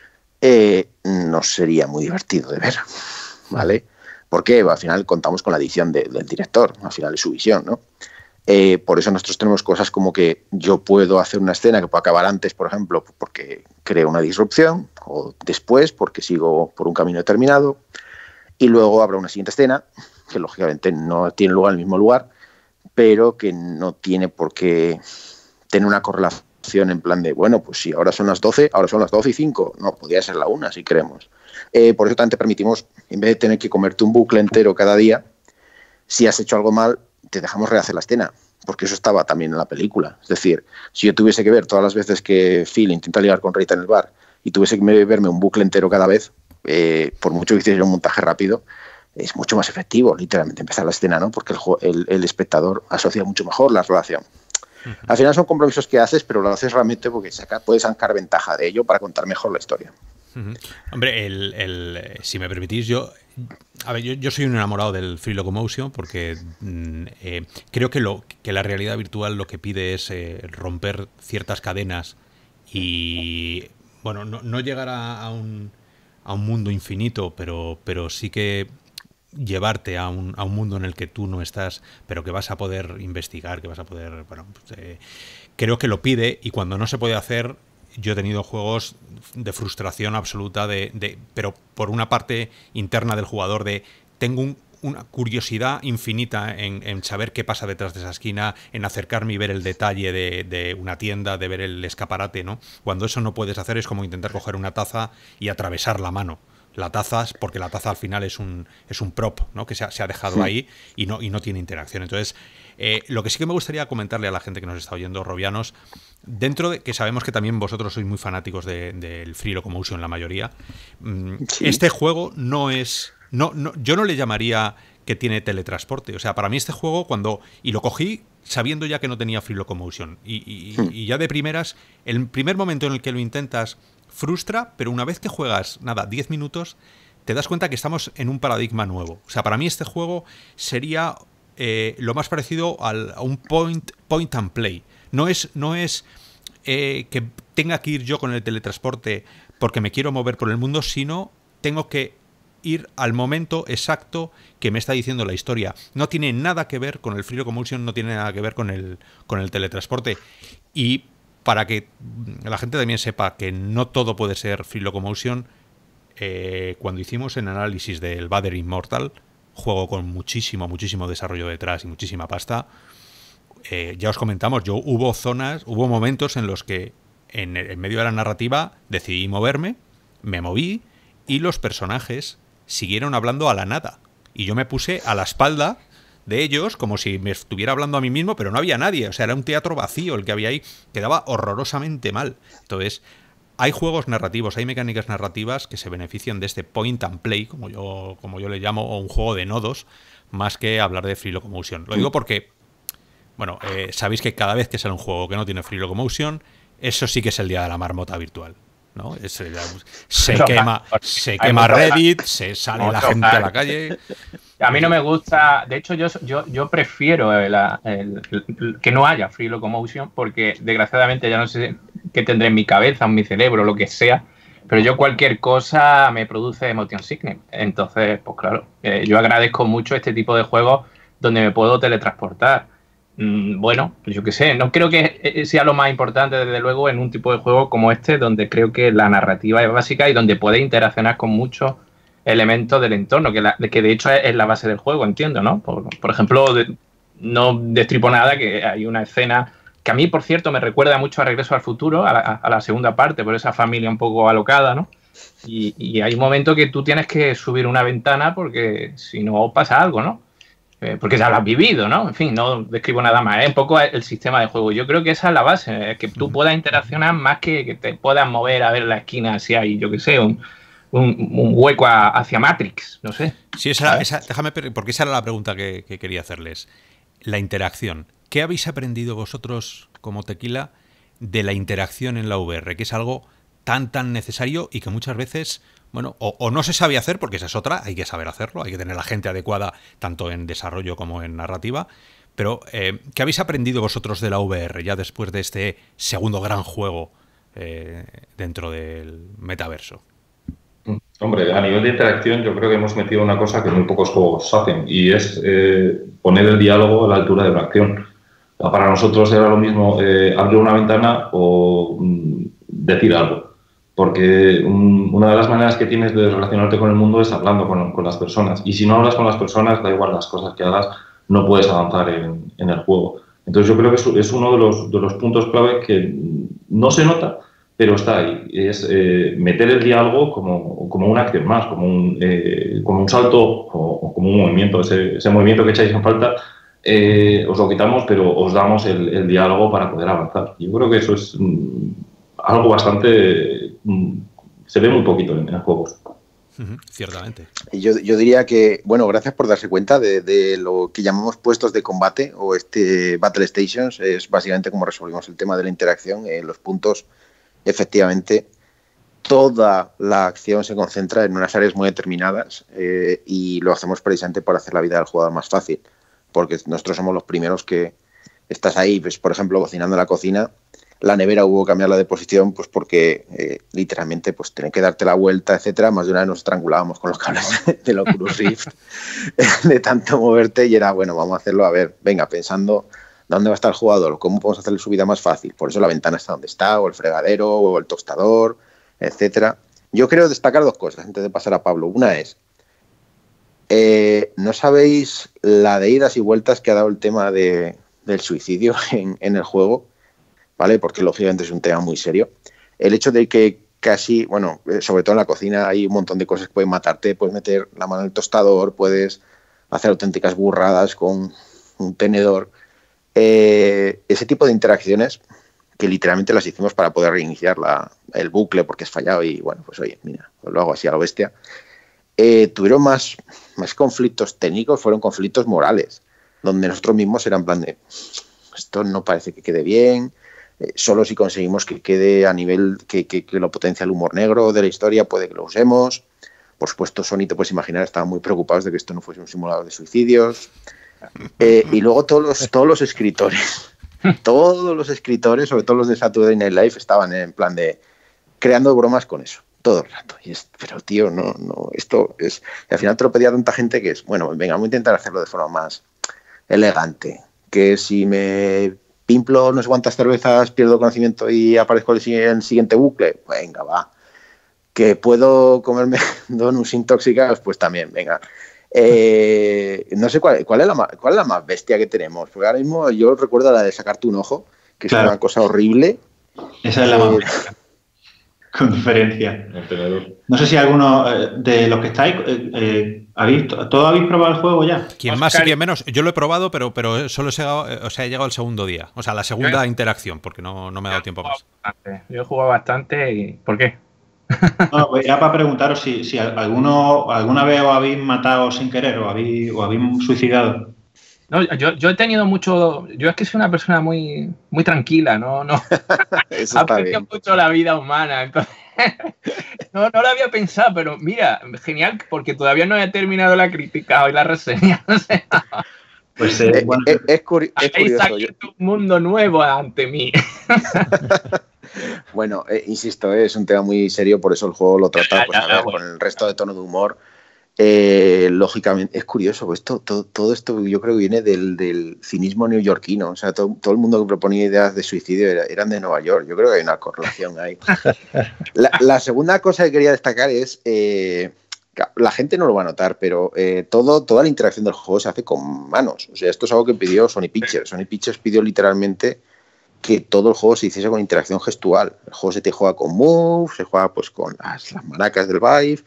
Speaker 6: no sería muy divertido de ver, ¿vale? Porque al final contamos con la edición del director, al final es su visión, ¿no? Por eso nosotros tenemos cosas como que yo puedo hacer una escena que puede acabar antes, por ejemplo, porque creo una disrupción, o después porque sigo por un camino determinado, y luego habrá una siguiente escena que lógicamente no tiene lugar en el mismo lugar, pero que no tiene por qué tener una correlación en plan de, bueno, pues si ahora son las 12, ahora son las 12:05, no, podría ser la 1 si queremos. Por eso también te permitimos, en vez de tener que comerte un bucle entero cada día, si has hecho algo mal, te dejamos rehacer la escena. porque eso estaba también en la película. Es decir, si yo tuviese que ver todas las veces que Phil intenta ligar con Rita en el bar y tuviese que verme un bucle entero cada vez, por mucho que hiciera un montaje rápido, es mucho más efectivo, literalmente, empezar la escena, ¿no? Porque el espectador asocia mucho mejor la relación. Al final son compromisos que haces, pero lo haces realmente porque puedes sacar ventaja de ello para contar mejor la historia.
Speaker 1: Hombre, si me permitís, yo soy un enamorado del Free Locomotion porque creo que la realidad virtual lo que pide es romper ciertas cadenas y, bueno, no llegar a un mundo infinito, pero sí que llevarte a un mundo en el que tú no estás, pero que vas a poder investigar, que vas a poder... Bueno, creo que lo pide, y cuando no se puede hacer, yo he tenido juegos de frustración absoluta, pero por una parte interna del jugador tengo una curiosidad infinita en saber qué pasa detrás de esa esquina, en acercarme y ver el detalle de una tienda, de ver el escaparate, ¿no? Cuando eso no puedes hacer, es como intentar coger una taza y atravesar la mano. La taza, porque la taza al final es un prop, ¿no? Que se ha dejado ahí y no tiene interacción. Entonces, lo que sí que me gustaría comentarle a la gente que nos está oyendo, robianos, dentro de que sabemos que también vosotros sois muy fanáticos del Free Locomotion, la mayoría, sí. Este juego no es... yo no le llamaría que tiene teletransporte. O sea, para mí este juego, y lo cogí sabiendo ya que no tenía Free Locomotion, y ya de primeras, el primer momento en el que lo intentas frustra, pero una vez que juegas, 10 minutos, te das cuenta que estamos en un paradigma nuevo. O sea, para mí este juego sería lo más parecido a un point and play. No es que tenga que ir yo con el teletransporte porque me quiero mover por el mundo, sino tengo que ir al momento exacto que me está diciendo la historia. No tiene nada que ver con el Free Locomotion, no tiene nada que ver con el teletransporte. Y para que la gente también sepa que no todo puede ser Free Locomotion, cuando hicimos el análisis del Vader Immortal, juego con muchísimo desarrollo detrás y muchísima pasta, ya os comentamos, hubo momentos en los que en medio de la narrativa decidí moverme, me moví y los personajes siguieron hablando a la nada. Y yo me puse a la espalda de ellos como si me estuviera hablando a mí mismo, pero no había nadie. O sea, era un teatro vacío el que había ahí. Quedaba horrorosamente mal. Entonces, hay juegos narrativos, hay mecánicas narrativas que se benefician de este point and play, como yo le llamo, o un juego de nodos, más que hablar de Free Locomotion. Lo digo porque, bueno, sabéis que cada vez que sale un juego que no tiene Free Locomotion, eso sí que es el día de la marmota virtual, ¿no? Se quema Reddit, se sale la gente a la calle.
Speaker 2: A mí no me gusta, de hecho yo prefiero que no haya Free Locomotion, porque desgraciadamente ya no sé qué tendré en mi cabeza, en mi cerebro, lo que sea, pero yo cualquier cosa me produce motion sickness. Entonces, pues claro, yo agradezco mucho este tipo de juegos donde me puedo teletransportar. Bueno, pues yo qué sé, no creo que sea lo más importante, desde luego, en un tipo de juego como este, donde creo que la narrativa es básica y donde puedes interaccionar con muchos elementos del entorno, que de hecho es la base del juego, entiendo, ¿no? Por ejemplo, no destripo nada, que hay una escena que a mí, por cierto, me recuerda mucho a Regreso al Futuro, a la segunda parte, por esa familia un poco alocada, ¿no? Y hay un momento que tú tienes que subir una ventana porque si no pasa algo, ¿no? Porque ya lo has vivido, ¿no? En fin, no describo nada más. Es un poco el sistema de juego. Yo creo que esa es la base, que tú puedas interaccionar más que te puedas mover a ver la esquina si hay, yo qué sé, un hueco hacia Matrix, no sé.
Speaker 1: Sí, déjame, porque esa era la pregunta que quería hacerles. La interacción. ¿Qué habéis aprendido vosotros como Tequila de la interacción en la VR? Que es algo tan necesario y que muchas veces, bueno, o no se sabe hacer, porque esa es otra, hay que saber hacerlo, hay que tener la gente adecuada tanto en desarrollo como en narrativa. Pero, ¿qué habéis aprendido vosotros de la VR ya después de este segundo gran juego dentro del metaverso?
Speaker 5: Hombre, a nivel de interacción yo creo que hemos metido una cosa que muy pocos juegos hacen, y es poner el diálogo a la altura de una acción. Para nosotros era lo mismo abrir una ventana o decir algo, porque una de las maneras que tienes de relacionarte con el mundo es hablando con las personas, y si no hablas con las personas, da igual las cosas que hagas, no puedes avanzar en el juego. Entonces yo creo que es uno de los puntos clave que no se nota, pero está ahí. Es meter el diálogo como una acción más, como un salto o como un movimiento. Ese movimiento que echáis en falta os lo quitamos, pero os damos el diálogo para poder avanzar. Yo creo que eso es algo bastante... se ve muy poquito en juegos.
Speaker 1: Ciertamente.
Speaker 6: Yo diría que, bueno, gracias por darse cuenta de lo que llamamos puestos de combate o Battle Stations. Es básicamente como resolvimos el tema de la interacción. Los puntos, efectivamente, toda la acción se concentra en unas áreas muy determinadas y lo hacemos precisamente para hacer la vida del jugador más fácil, porque nosotros somos los primeros que estás ahí, pues, por ejemplo, cocinando en la cocina. La nevera hubo que cambiarla de posición pues porque literalmente pues tener que darte la vuelta, etcétera. Más de una vez nos estrangulábamos con los cables del Oculus Rift de tanto moverte y era, bueno, vamos a hacerlo, a ver, venga, pensando dónde va a estar el jugador, cómo podemos hacerle su vida más fácil. Por eso la ventana está donde está, o el fregadero, o el tostador, etcétera. Yo quiero destacar dos cosas antes de pasar a Pablo. Una es, no sabéis la de idas y vueltas que ha dado el tema del suicidio en el juego, ¿vale? Porque lógicamente es un tema muy serio. El hecho de que casi, bueno, sobre todo en la cocina hay un montón de cosas que pueden matarte, puedes meter la mano en el tostador, puedes hacer auténticas burradas con un tenedor. Ese tipo de interacciones que literalmente las hicimos para poder reiniciar el bucle porque has fallado y bueno, pues oye, mira, pues lo hago así a lo bestia. Tuvieron más conflictos técnicos, fueron conflictos morales, donde nosotros mismos eran en plan de esto no parece que quede bien. Solo si conseguimos que quede a nivel que lo potencia el humor negro de la historia, puede que lo usemos. Por supuesto, Sony, te puedes imaginar, estaban muy preocupados de que esto no fuese un simulador de suicidios. Y luego todos los escritores, sobre todo los de Saturday Night Live, estaban en plan de creando bromas con eso, todo el rato. Pero tío, no, esto es... Y al final te lo pedía tanta gente que es, bueno, venga, vamos a intentar hacerlo de forma más elegante. Que si me... pimplo no sé cuántas cervezas, pierdo conocimiento y aparezco en el siguiente bucle, venga, va. Que puedo comerme donuts intoxicados, pues también, venga. No sé cuál es la más bestia que tenemos, porque ahora mismo yo recuerdo la de sacarte un ojo, que claro, es una cosa horrible.
Speaker 4: Esa es la más bestia. Con diferencia. No sé si alguno de los que estáis, ¿todos habéis probado el juego ya?
Speaker 1: Quien más y quien menos. Yo lo he probado, pero solo he llegado el segundo día. O sea, la segunda interacción, porque no me ha dado tiempo más.
Speaker 2: Yo he jugado bastante y... ¿Por qué?
Speaker 4: No, pues era para preguntaros si alguna vez os habéis matado sin querer o habéis suicidado.
Speaker 2: No, yo he tenido mucho... Yo es que soy una persona muy tranquila, ¿no?
Speaker 6: Eso está bien.
Speaker 2: Mucho la vida humana, entonces... No lo había pensado, pero mira, genial, porque todavía no he terminado la crítica y la reseña. O sea,
Speaker 6: pues bueno, es curioso.
Speaker 2: Un mundo nuevo ante mí.
Speaker 6: Bueno, insisto, es un tema muy serio, por eso el juego lo trata pues, con el resto de tono de humor. Lógicamente, es curioso, pues todo esto yo creo que viene del cinismo neoyorquino. O sea, todo el mundo que proponía ideas de suicidio eran de Nueva York. Yo creo que hay una correlación ahí. La segunda cosa que quería destacar es, la gente no lo va a notar, pero toda la interacción del juego se hace con manos. O sea, esto es algo que pidió Sony Pictures. Sony Pictures pidió literalmente que todo el juego se hiciese con interacción gestual. El juego se te juega con Move, se juega pues con las maracas del Vive.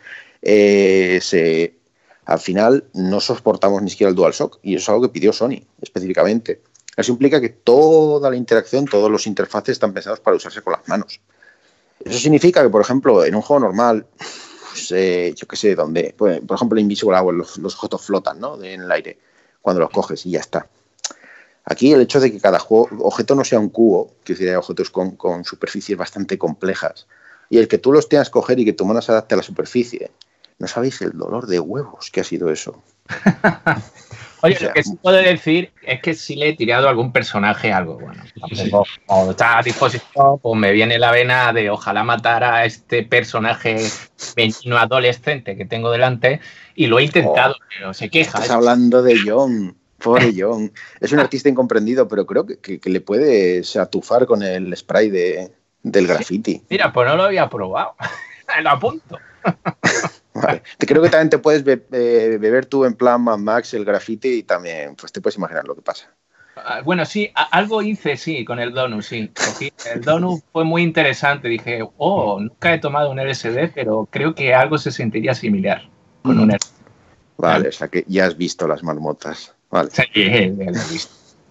Speaker 6: Al final no soportamos ni siquiera el DualShock y eso es algo que pidió Sony específicamente. Eso implica que toda la interacción, todos los interfaces están pensados para usarse con las manos. Eso significa que, por ejemplo, en un juego normal, pues, yo qué sé, donde, pues, por ejemplo, Invisible Hour, los objetos flotan, ¿no? En el aire, cuando los coges y ya está. Aquí el hecho de que cada objeto no sea un cubo, que hay objetos con superficies bastante complejas, y el que tú los tengas que coger y que tu mano se adapte a la superficie, no sabéis el dolor de huevos que ha sido eso.
Speaker 2: Oye, o sea, lo que sí puedo decir es que sí le he tirado a algún personaje algo. Bueno, tampoco, cuando está a disposición, pues me viene la vena de ojalá matara a este personaje menino adolescente que tengo delante y lo he intentado, pero se queja.
Speaker 6: Estás hablando de John. Pobre John. Es un artista incomprendido, pero creo que le puedes atufar con el spray del graffiti.
Speaker 2: Mira, pues no lo había probado. Lo apunto.
Speaker 6: Vale. Creo que también te puedes beber tú en plan Mad Max el graffiti y también pues te puedes imaginar lo que pasa.
Speaker 2: Bueno, sí, algo hice, sí, con el donut, sí. El donut fue muy interesante. Dije, nunca he tomado un LSD, pero creo que algo se sentiría similar con un LSD.
Speaker 6: Vale, o sea que ya has visto las marmotas. Vale.
Speaker 2: Sí, lo he visto.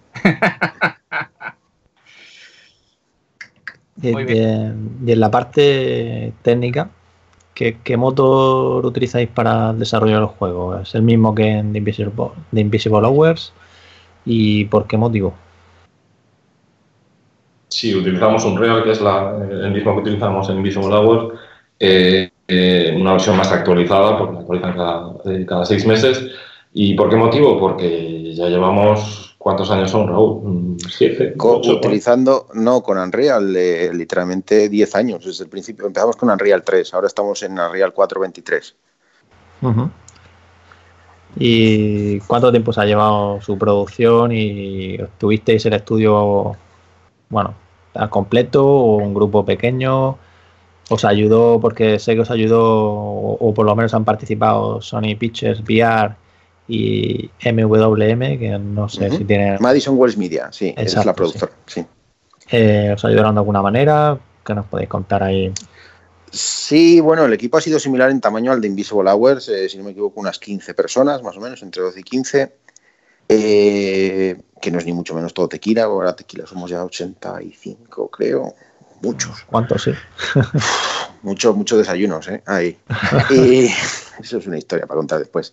Speaker 2: Muy bien.
Speaker 3: Y en la parte técnica, ¿qué motor utilizáis para desarrollar los juegos? ¿Es el mismo que en The Invisible Hours? ¿Y por qué motivo?
Speaker 5: Sí, utilizamos Unreal, que es el mismo que utilizamos en Invisible Hours, una versión más actualizada, porque la actualizan cada 6 meses. ¿Y por qué motivo? Porque ya llevamos, ¿cuántos años son, Raúl? 7, 8.
Speaker 6: Utilizando, no, con Unreal, literalmente 10 años desde el principio. Empezamos con Unreal 3, ahora estamos en Unreal 4.23.
Speaker 3: Uh-huh. ¿Y cuánto tiempo se ha llevado su producción y tuvisteis el estudio, bueno, al completo o un grupo pequeño? ¿Os ayudó, porque sé que os ayudó, o por lo menos han participado Sony Pictures VR y MWM, que no sé si tiene...
Speaker 6: Madison Wells Media, sí,
Speaker 3: exacto,
Speaker 6: es la productora, sí.
Speaker 3: ¿Os ayudaron de alguna manera? ¿Qué nos podéis contar ahí?
Speaker 6: Sí, bueno, el equipo ha sido similar en tamaño al de Invisible Hours, si no me equivoco, unas 15 personas, más o menos, entre 12 y 15, que no es ni mucho menos todo tequila, ahora tequila somos ya 85, creo, muchos.
Speaker 3: ¿Cuántos, sí?
Speaker 6: Muchos desayunos, ahí. Y eso es una historia para contar después.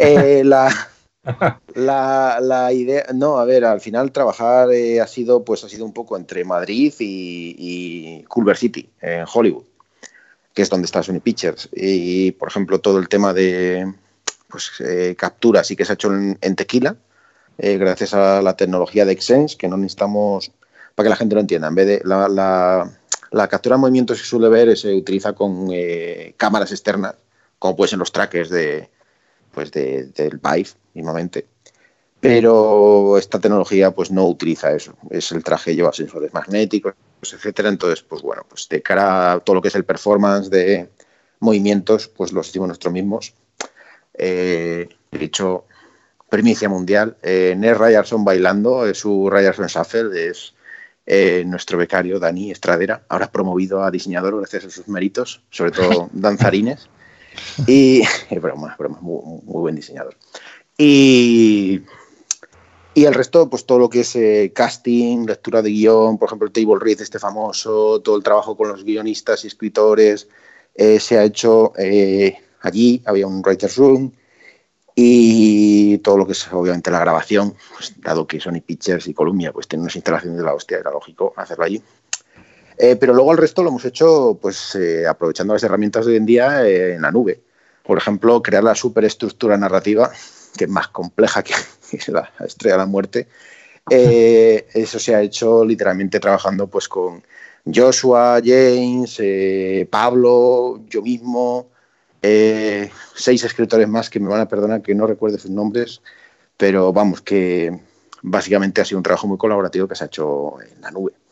Speaker 6: La idea, no, a ver, al final trabajar ha sido un poco entre Madrid y Culver City, en Hollywood, que es donde está Sony Pictures. Y, por ejemplo, todo el tema de captura sí que se ha hecho en tequila, gracias a la tecnología de Xsense, que no necesitamos, para que la gente lo entienda, en vez de la captura de movimientos que suele ver se utiliza con cámaras externas, como pueden ser los trackers del Vive mismamente. Pero esta tecnología pues no utiliza eso. El traje lleva sensores magnéticos, etcétera. Entonces, pues bueno, pues de cara a todo lo que es el performance de movimientos, pues los hicimos nosotros mismos. De hecho, primicia mundial. Ned Ryerson bailando, su Ryerson Shuffle es nuestro becario Dani Estradera, ahora promovido a diseñador gracias a sus méritos, sobre todo danzarines. Y broma, muy buen diseñador. Y el resto, pues todo lo que es casting, lectura de guión, por ejemplo el table read este famoso, todo el trabajo con los guionistas y escritores se ha hecho allí, había un writer's room, y todo lo que es obviamente la grabación, pues, dado que Sony Pictures y Columbia pues tienen unas instalaciones de la hostia, era lógico hacerlo allí. Pero luego el resto lo hemos hecho pues aprovechando las herramientas de hoy en día en la nube. Por ejemplo, crear la superestructura narrativa, que es más compleja que la Estrella de la Muerte. Eso se ha hecho literalmente trabajando pues con Joshua, James, Pablo, yo mismo, 6 escritores más que me van a perdonar que no recuerde sus nombres, pero vamos, que básicamente ha sido un trabajo muy colaborativo que se ha hecho en la nube.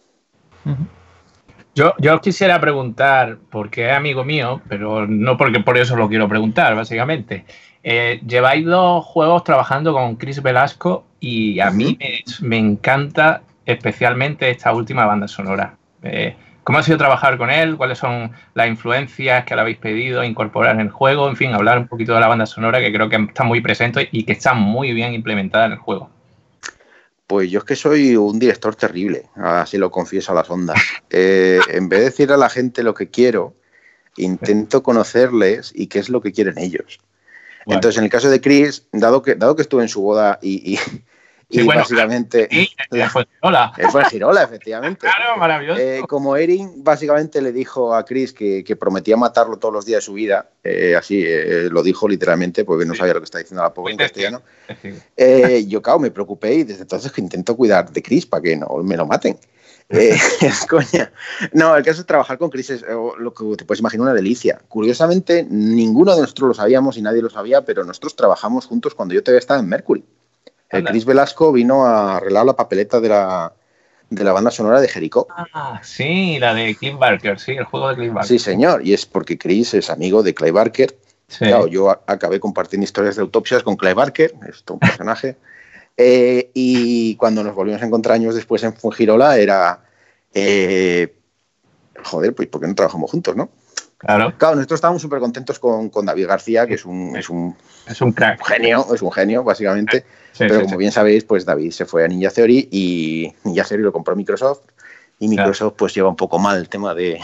Speaker 2: Yo os quisiera preguntar, porque es amigo mío, pero no porque por eso lo quiero preguntar, básicamente. Lleváis 2 juegos trabajando con Chris Velasco y a mí me encanta especialmente esta última banda sonora. ¿Cómo ha sido trabajar con él? ¿Cuáles son las influencias que le habéis pedido incorporar en el juego? En fin, hablar un poquito de la banda sonora, que creo que está muy presente y que está muy bien implementada en el juego.
Speaker 6: Pues yo es que soy un director terrible, así lo confieso a las ondas. En vez de decir a la gente lo que quiero, intento conocerles y qué es lo que quieren ellos. Bueno. Entonces, en el caso de Chris, dado que estuve en su boda y bueno, básicamente...
Speaker 2: Fue en Girola.
Speaker 6: Fue en Girola, efectivamente.
Speaker 2: Claro, maravilloso.
Speaker 6: Como Erin básicamente le dijo a Chris que prometía matarlo todos los días de su vida, así lo dijo literalmente, porque no sabía lo que está diciendo la pobre en castellano. Yo, claro, me preocupé y desde entonces que intento cuidar de Chris para que no me lo maten. Coña. No, el caso de trabajar con Chris es lo que te puedes imaginar, una delicia. Curiosamente, ninguno de nosotros lo sabíamos y nadie lo sabía, pero nosotros trabajamos juntos cuando yo todavía estaba en Mercury. Chris Velasco vino a arreglar la papeleta de la banda sonora de Jericó.
Speaker 2: Ah, sí, la de Clive Barker, sí, el juego de Clive Barker.
Speaker 6: Sí, señor, y es porque Chris es amigo de Clive Barker. Sí. Claro, yo acabé compartiendo historias de autopsias con Clive Barker, es todo un personaje. Y cuando nos volvimos a encontrar años después en Fuengirola era... joder, pues ¿por qué no trabajamos juntos, no?
Speaker 2: Claro.
Speaker 6: Claro, nosotros estábamos súper contentos con David García, que es un
Speaker 2: crack.
Speaker 6: Es un genio, básicamente.
Speaker 2: Sí,
Speaker 6: pero
Speaker 2: sí,
Speaker 6: como bien sabéis, pues David se fue a Ninja Theory y Ninja Theory lo compró Microsoft. Y Microsoft pues lleva un poco mal el tema de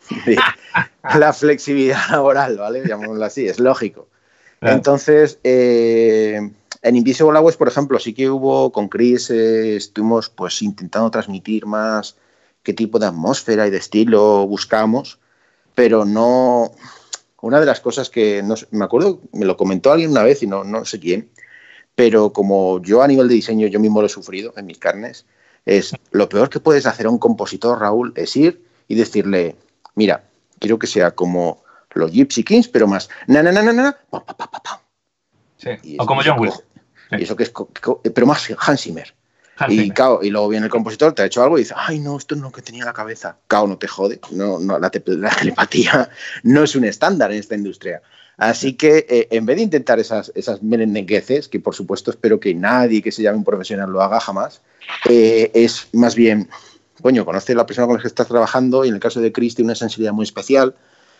Speaker 6: la flexibilidad laboral, ¿vale? Llamémoslo así, es lógico.
Speaker 2: Claro.
Speaker 6: Entonces, en Invisible Hours, por ejemplo, sí que hubo, con Chris estuvimos pues intentando transmitir más qué tipo de atmósfera y de estilo buscamos, pero no... Una de las cosas que, no, me acuerdo, me lo comentó alguien una vez y no sé quién, pero como yo a nivel de diseño yo mismo lo he sufrido en mis carnes, es lo peor que puedes hacer a un compositor, Raúl, es ir y decirle, mira, quiero que sea como los Gypsy Kings, pero más pam, pam, pam, pam.
Speaker 2: Sí. O como John Williams.
Speaker 6: Y eso que es, pero más Hans Zimmer. Y, claro, y luego viene el compositor, te ha hecho algo y dice, ay, no, esto es lo que tenía en la cabeza. Claro, no te jode. No, la telepatía no es un estándar en esta industria. Así que en vez de intentar esas merendengueces, que por supuesto espero que nadie que se llame un profesional lo haga jamás, es más bien, coño, conoce a la persona con la que estás trabajando y en el caso de Chris tiene una sensibilidad muy especial.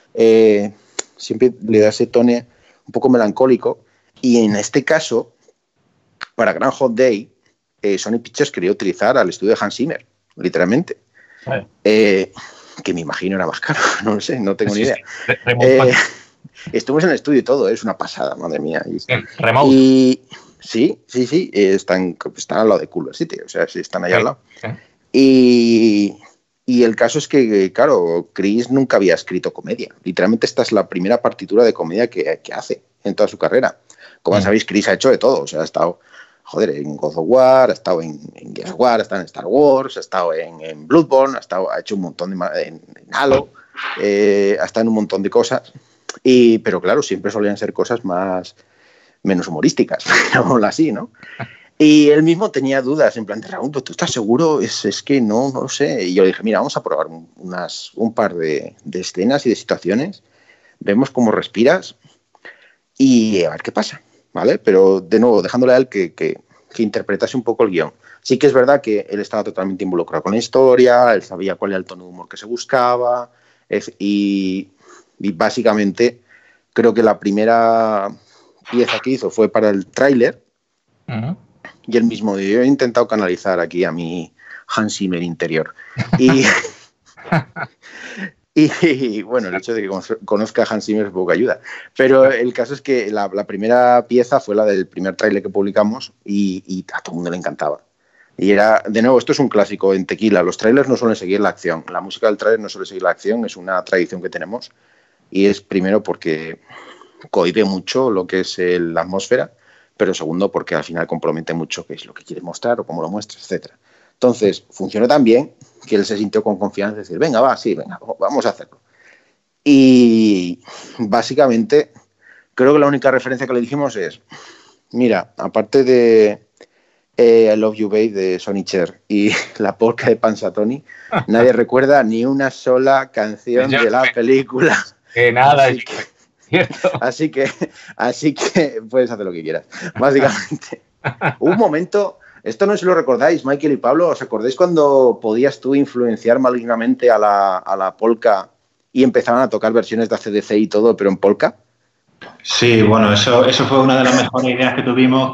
Speaker 6: Siempre le da ese tono un poco melancólico. Y en este caso, para Groundhog Day, Sony Pictures quería utilizar al estudio de Hans Zimmer, literalmente. Que me imagino era más caro, no lo sé, no tengo ni idea. Estuvimos en el estudio y todo, es una pasada, madre mía.
Speaker 2: Remote.
Speaker 6: Y sí, están al lado de Culver City, o sea, sí, están allá al lado. Y el caso es que, claro, Chris nunca había escrito comedia. Literalmente esta es la primera partitura de comedia que hace en toda su carrera. Como sabéis, Chris ha hecho de todo, o sea, ha estado... Joder, en God of War, ha estado en Gears of War, ha estado en Star Wars, ha estado en Bloodborne, ha hecho un montón de... en Halo, ha estado en un montón de cosas. Pero claro, siempre solían ser cosas menos humorísticas, digámoslo así, ¿no? Y él mismo tenía dudas, en plan, Raúl, ¿tú estás seguro? Es que no lo sé. Y yo le dije, mira, vamos a probar un par de escenas y de situaciones, vemos cómo respiras y a ver qué pasa. ¿Vale? Pero, de nuevo, dejándole a él que interpretase un poco el guión. Sí que es verdad que él estaba totalmente involucrado con la historia, él sabía cuál era el tono de humor que se buscaba, y básicamente creo que la primera pieza que hizo fue para el tráiler, y él mismo, yo he intentado canalizar aquí a mi Hans Zimmer interior. Y bueno, el hecho de que conozca a Hans Zimmer poco ayuda. Pero el caso es que la primera pieza fue la del primer tráiler que publicamos y a todo el mundo le encantaba. Y era, de nuevo, esto es un clásico en Tequila. Los trailers no suelen seguir la acción. La música del tráiler no suele seguir la acción. Es una tradición que tenemos. Y es primero porque cohibe mucho lo que es la atmósfera, pero segundo porque al final compromete mucho qué es lo que quieres mostrar o cómo lo muestras, etc. Entonces, funcionó tan bien que él se sintió con confianza de decir, venga, vamos a hacerlo. Y básicamente, creo que la única referencia que le dijimos es, mira, aparte de I Love You Babe de Sonny Cher y la polka de Panzatoni, nadie recuerda ni una sola canción de la película.
Speaker 2: Que nada,
Speaker 6: así que puedes hacer lo que quieras. Básicamente, un momento... Esto no sé si lo recordáis, Michael y Pablo, ¿os acordáis cuando podías tú influenciar malignamente a la polka y empezaban a tocar versiones de AC/DC y todo, pero en polka?
Speaker 4: Sí, bueno, eso fue una de las mejores ideas que tuvimos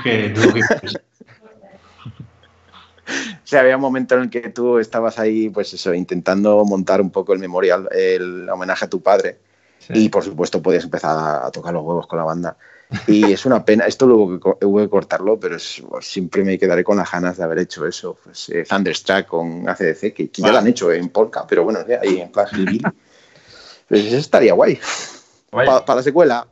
Speaker 6: O sea, había un momento en el que tú estabas ahí, pues eso, intentando montar un poco el memorial, el homenaje a tu padre. Sí. Y por supuesto podías empezar a tocar los huevos con la banda. Y es una pena, esto hubo que cortarlo, pero siempre me quedaré con las ganas de haber hecho eso. Pues, Thunderstruck con AC/DC, que ya lo han hecho en polka, pero bueno, ahí en plan Hillbilly. Pues eso estaría guay. Para la secuela.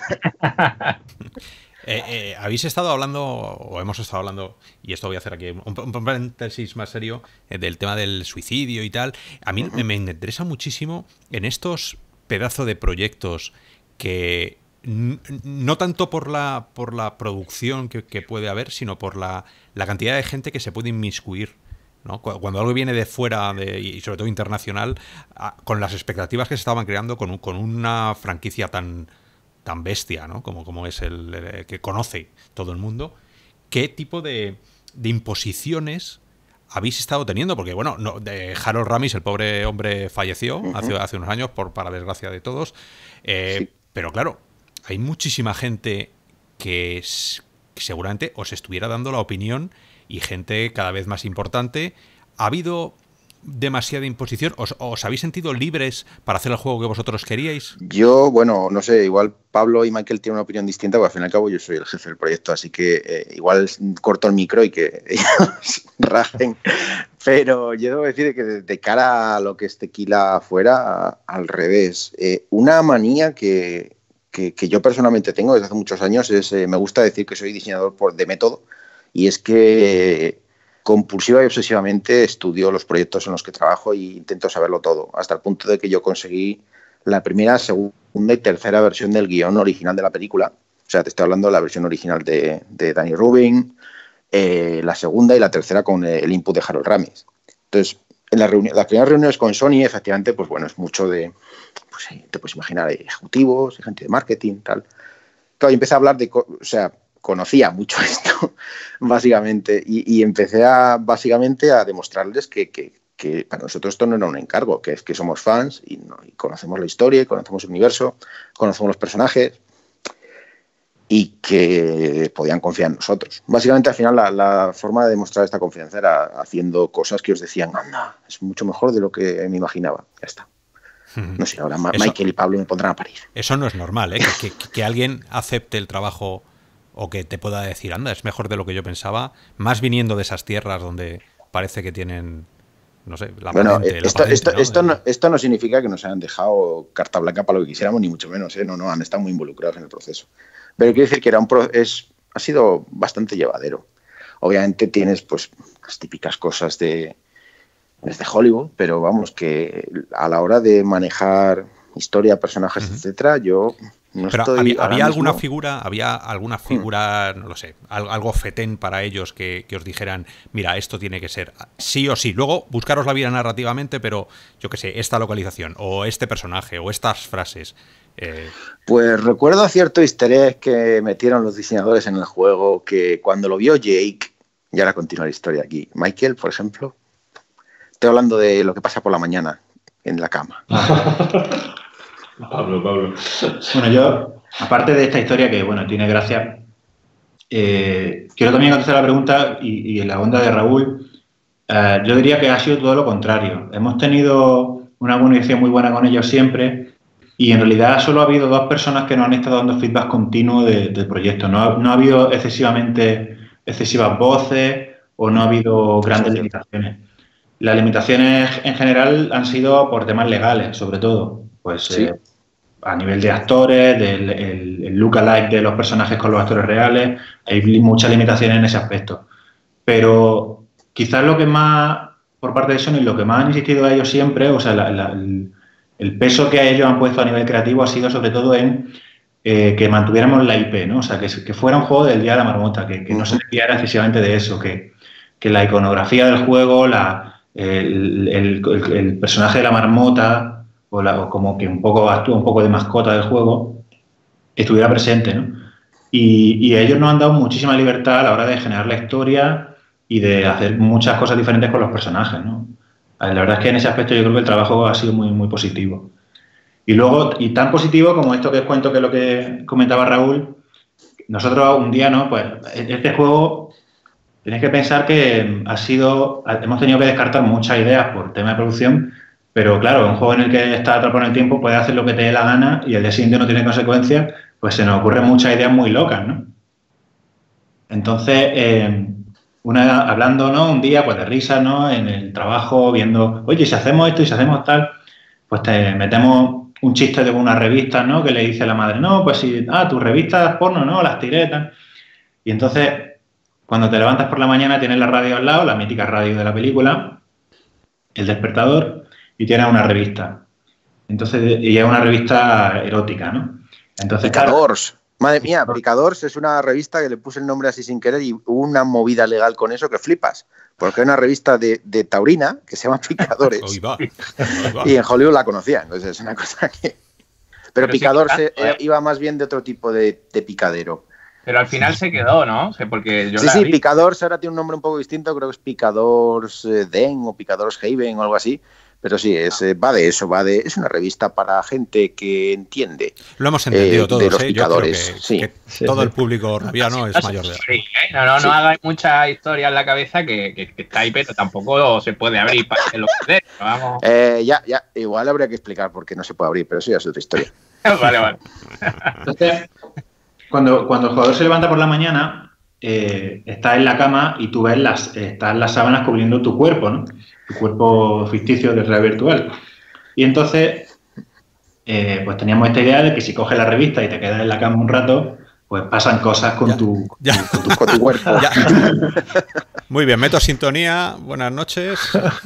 Speaker 1: Habéis estado hablando, o hemos estado hablando, y esto voy a hacer aquí un paréntesis más serio, del tema del suicidio y tal. A mí me interesa muchísimo en estos pedazos de proyectos que... No tanto por la producción que puede haber, sino por la cantidad de gente que se puede inmiscuir, ¿no? Cuando algo viene de fuera y sobre todo internacional, con las expectativas que se estaban creando con una franquicia tan bestia, ¿no? Como es el que conoce todo el mundo, ¿qué tipo de imposiciones habéis estado teniendo, porque bueno, Harold Ramis, el pobre hombre, falleció hace unos años, para desgracia de todos,
Speaker 6: Sí.
Speaker 1: pero claro, hay muchísima gente que seguramente os estuviera dando la opinión, y gente cada vez más importante. ¿Ha habido demasiada imposición? ¿Os habéis sentido libres para hacer el juego que vosotros queríais?
Speaker 6: Yo, bueno, no sé, igual Pablo y Michael tienen una opinión distinta, porque al fin y al cabo yo soy el jefe del proyecto, así que igual corto el micro y que ellos rajen. Pero yo debo decir que de cara a lo que es Tequila fuera, al revés. Una manía que yo personalmente tengo desde hace muchos años es, me gusta decir que soy diseñador de método, y es que compulsiva y obsesivamente estudio los proyectos en los que trabajo e intento saberlo todo, hasta el punto de que yo conseguí la primera, segunda y tercera versión del guión original de la película. O sea, te estoy hablando de la versión original de Danny Rubin, la segunda y la tercera con el input de Harold Ramis. Entonces, en las primeras reuniones con Sony, efectivamente, pues bueno, es mucho de, pues te puedes imaginar, hay ejecutivos, hay gente de marketing, tal. Claro, y empecé a hablar de, o sea, conocía mucho esto, básicamente, y empecé básicamente a demostrarles que para nosotros esto no era un encargo, que es que somos fans y conocemos la historia, conocemos el universo, conocemos los personajes, y que podían confiar en nosotros. Básicamente, al final, la forma de demostrar esta confianza era haciendo cosas que os decían, anda, es mucho mejor de lo que me imaginaba. Ya está. No sé, ahora Michael y Pablo me pondrán a parir.
Speaker 1: Eso no es normal, ¿eh? Que alguien acepte el trabajo, o que te pueda decir, anda, es mejor de lo que yo pensaba, más viniendo de esas tierras donde parece que tienen, no sé, la patente,
Speaker 6: esto no significa que nos hayan dejado carta blanca para lo que quisiéramos, ni mucho menos, ¿eh? No, han estado muy involucrados en el proceso. Pero quiero decir que ha sido bastante llevadero. Obviamente tienes pues las típicas cosas desde Hollywood, pero vamos, que a la hora de manejar historia, personajes, etcétera, yo no
Speaker 1: pero
Speaker 6: estoy...
Speaker 1: ¿Había alguna figura, no lo sé, algo fetén para ellos que os dijeran, mira, esto tiene que ser sí o sí? Luego, buscaros la vida narrativamente, pero yo qué sé, esta localización, o este personaje, o estas frases...
Speaker 6: Pues recuerdo cierto easter egg que metieron los diseñadores en el juego, que cuando lo vio Jake, y ahora continúa la historia aquí, Michael, por ejemplo, estoy hablando de lo que pasa por la mañana en la cama.
Speaker 5: Pablo.
Speaker 4: Bueno, yo, aparte de esta historia que, bueno, tiene gracia, quiero también contestar la pregunta y en la onda de Raúl, yo diría que ha sido todo lo contrario. Hemos tenido una comunicación muy buena con ellos siempre, y en realidad solo ha habido 2 personas que nos han estado dando feedback continuo del proyecto. No ha habido excesivas voces, o no ha habido grandes limitaciones. Las limitaciones en general han sido por temas legales, sobre todo. Pues sí. A nivel de actores, el look-alike de los personajes con los actores reales, hay muchas limitaciones en ese aspecto. Pero quizás lo que más, por parte de Sony, lo que más han insistido a ellos siempre, o sea, el peso que a ellos han puesto a nivel creativo ha sido sobre todo en que mantuviéramos la IP, ¿no? O sea, que fuera un juego del Día de la Marmota, que no se desviara excesivamente de eso, que la iconografía del juego, el personaje de la marmota, o como que actúa un poco de mascota del juego, estuviera presente, ¿no? Y ellos nos han dado muchísima libertad a la hora de generar la historia y de hacer muchas cosas diferentes con los personajes, ¿no? La verdad es que en ese aspecto yo creo que el trabajo ha sido muy, muy positivo. Y luego, y tan positivo como esto que os cuento, que es lo que comentaba Raúl, nosotros un día, ¿no? Pues este juego, tenéis que pensar que hemos tenido que descartar muchas ideas por tema de producción, pero claro, un juego en el que está atrapado en el tiempo, puedes hacer lo que te dé la gana y el día siguiente no tiene consecuencias, pues se nos ocurren muchas ideas muy locas, ¿no? Entonces, hablando, ¿no? Un día, pues de risa, ¿no? En el trabajo, viendo, oye, si hacemos esto y si hacemos tal, pues te metemos un chiste de una revista, ¿no? Que le dice a la madre, no, pues si, tus revistas porno, ¿no? Las tiré, tal. Y entonces, cuando te levantas por la mañana, tienes la radio al lado, la mítica radio de la película, el despertador, y tienes una revista. Entonces, y es una revista erótica, ¿no? Entonces,
Speaker 6: Picadors. Madre mía, Picadors es una revista que le puse el nombre así sin querer y hubo una movida legal con eso que flipas. Porque hay una revista de taurina que se llama Picadores. Y en Hollywood la conocían. Entonces es una cosa que... Pero Picadors iba más bien de otro tipo de picadero.
Speaker 2: Pero al final se quedó, ¿no? Porque yo
Speaker 6: sí, Picadors ahora tiene un nombre un poco distinto, creo que es Picadors Den o Picadors Haven o algo así. Pero sí, va de eso, es una revista para gente que entiende.
Speaker 1: Lo hemos entendido todos,
Speaker 6: de los picadores.
Speaker 1: Yo creo que todo el público rabiano es mayor de edad.
Speaker 2: No hagáis mucha historia en la cabeza que está ahí, pero tampoco se puede abrir para que lo pueda. Vamos.
Speaker 6: Ya, igual habría que explicar por qué no se puede abrir, pero eso ya es otra historia.
Speaker 2: Vale.
Speaker 4: Entonces, cuando el jugador se levanta por la mañana, está en la cama y tú ves están las sábanas cubriendo tu cuerpo, ¿no? Tu cuerpo ficticio de realidad virtual. Y entonces, pues teníamos esta idea de que si coges la revista y te quedas en la cama un rato, pues pasan cosas con tu cuerpo.
Speaker 1: Ya. Muy bien, meto sintonía. Buenas noches.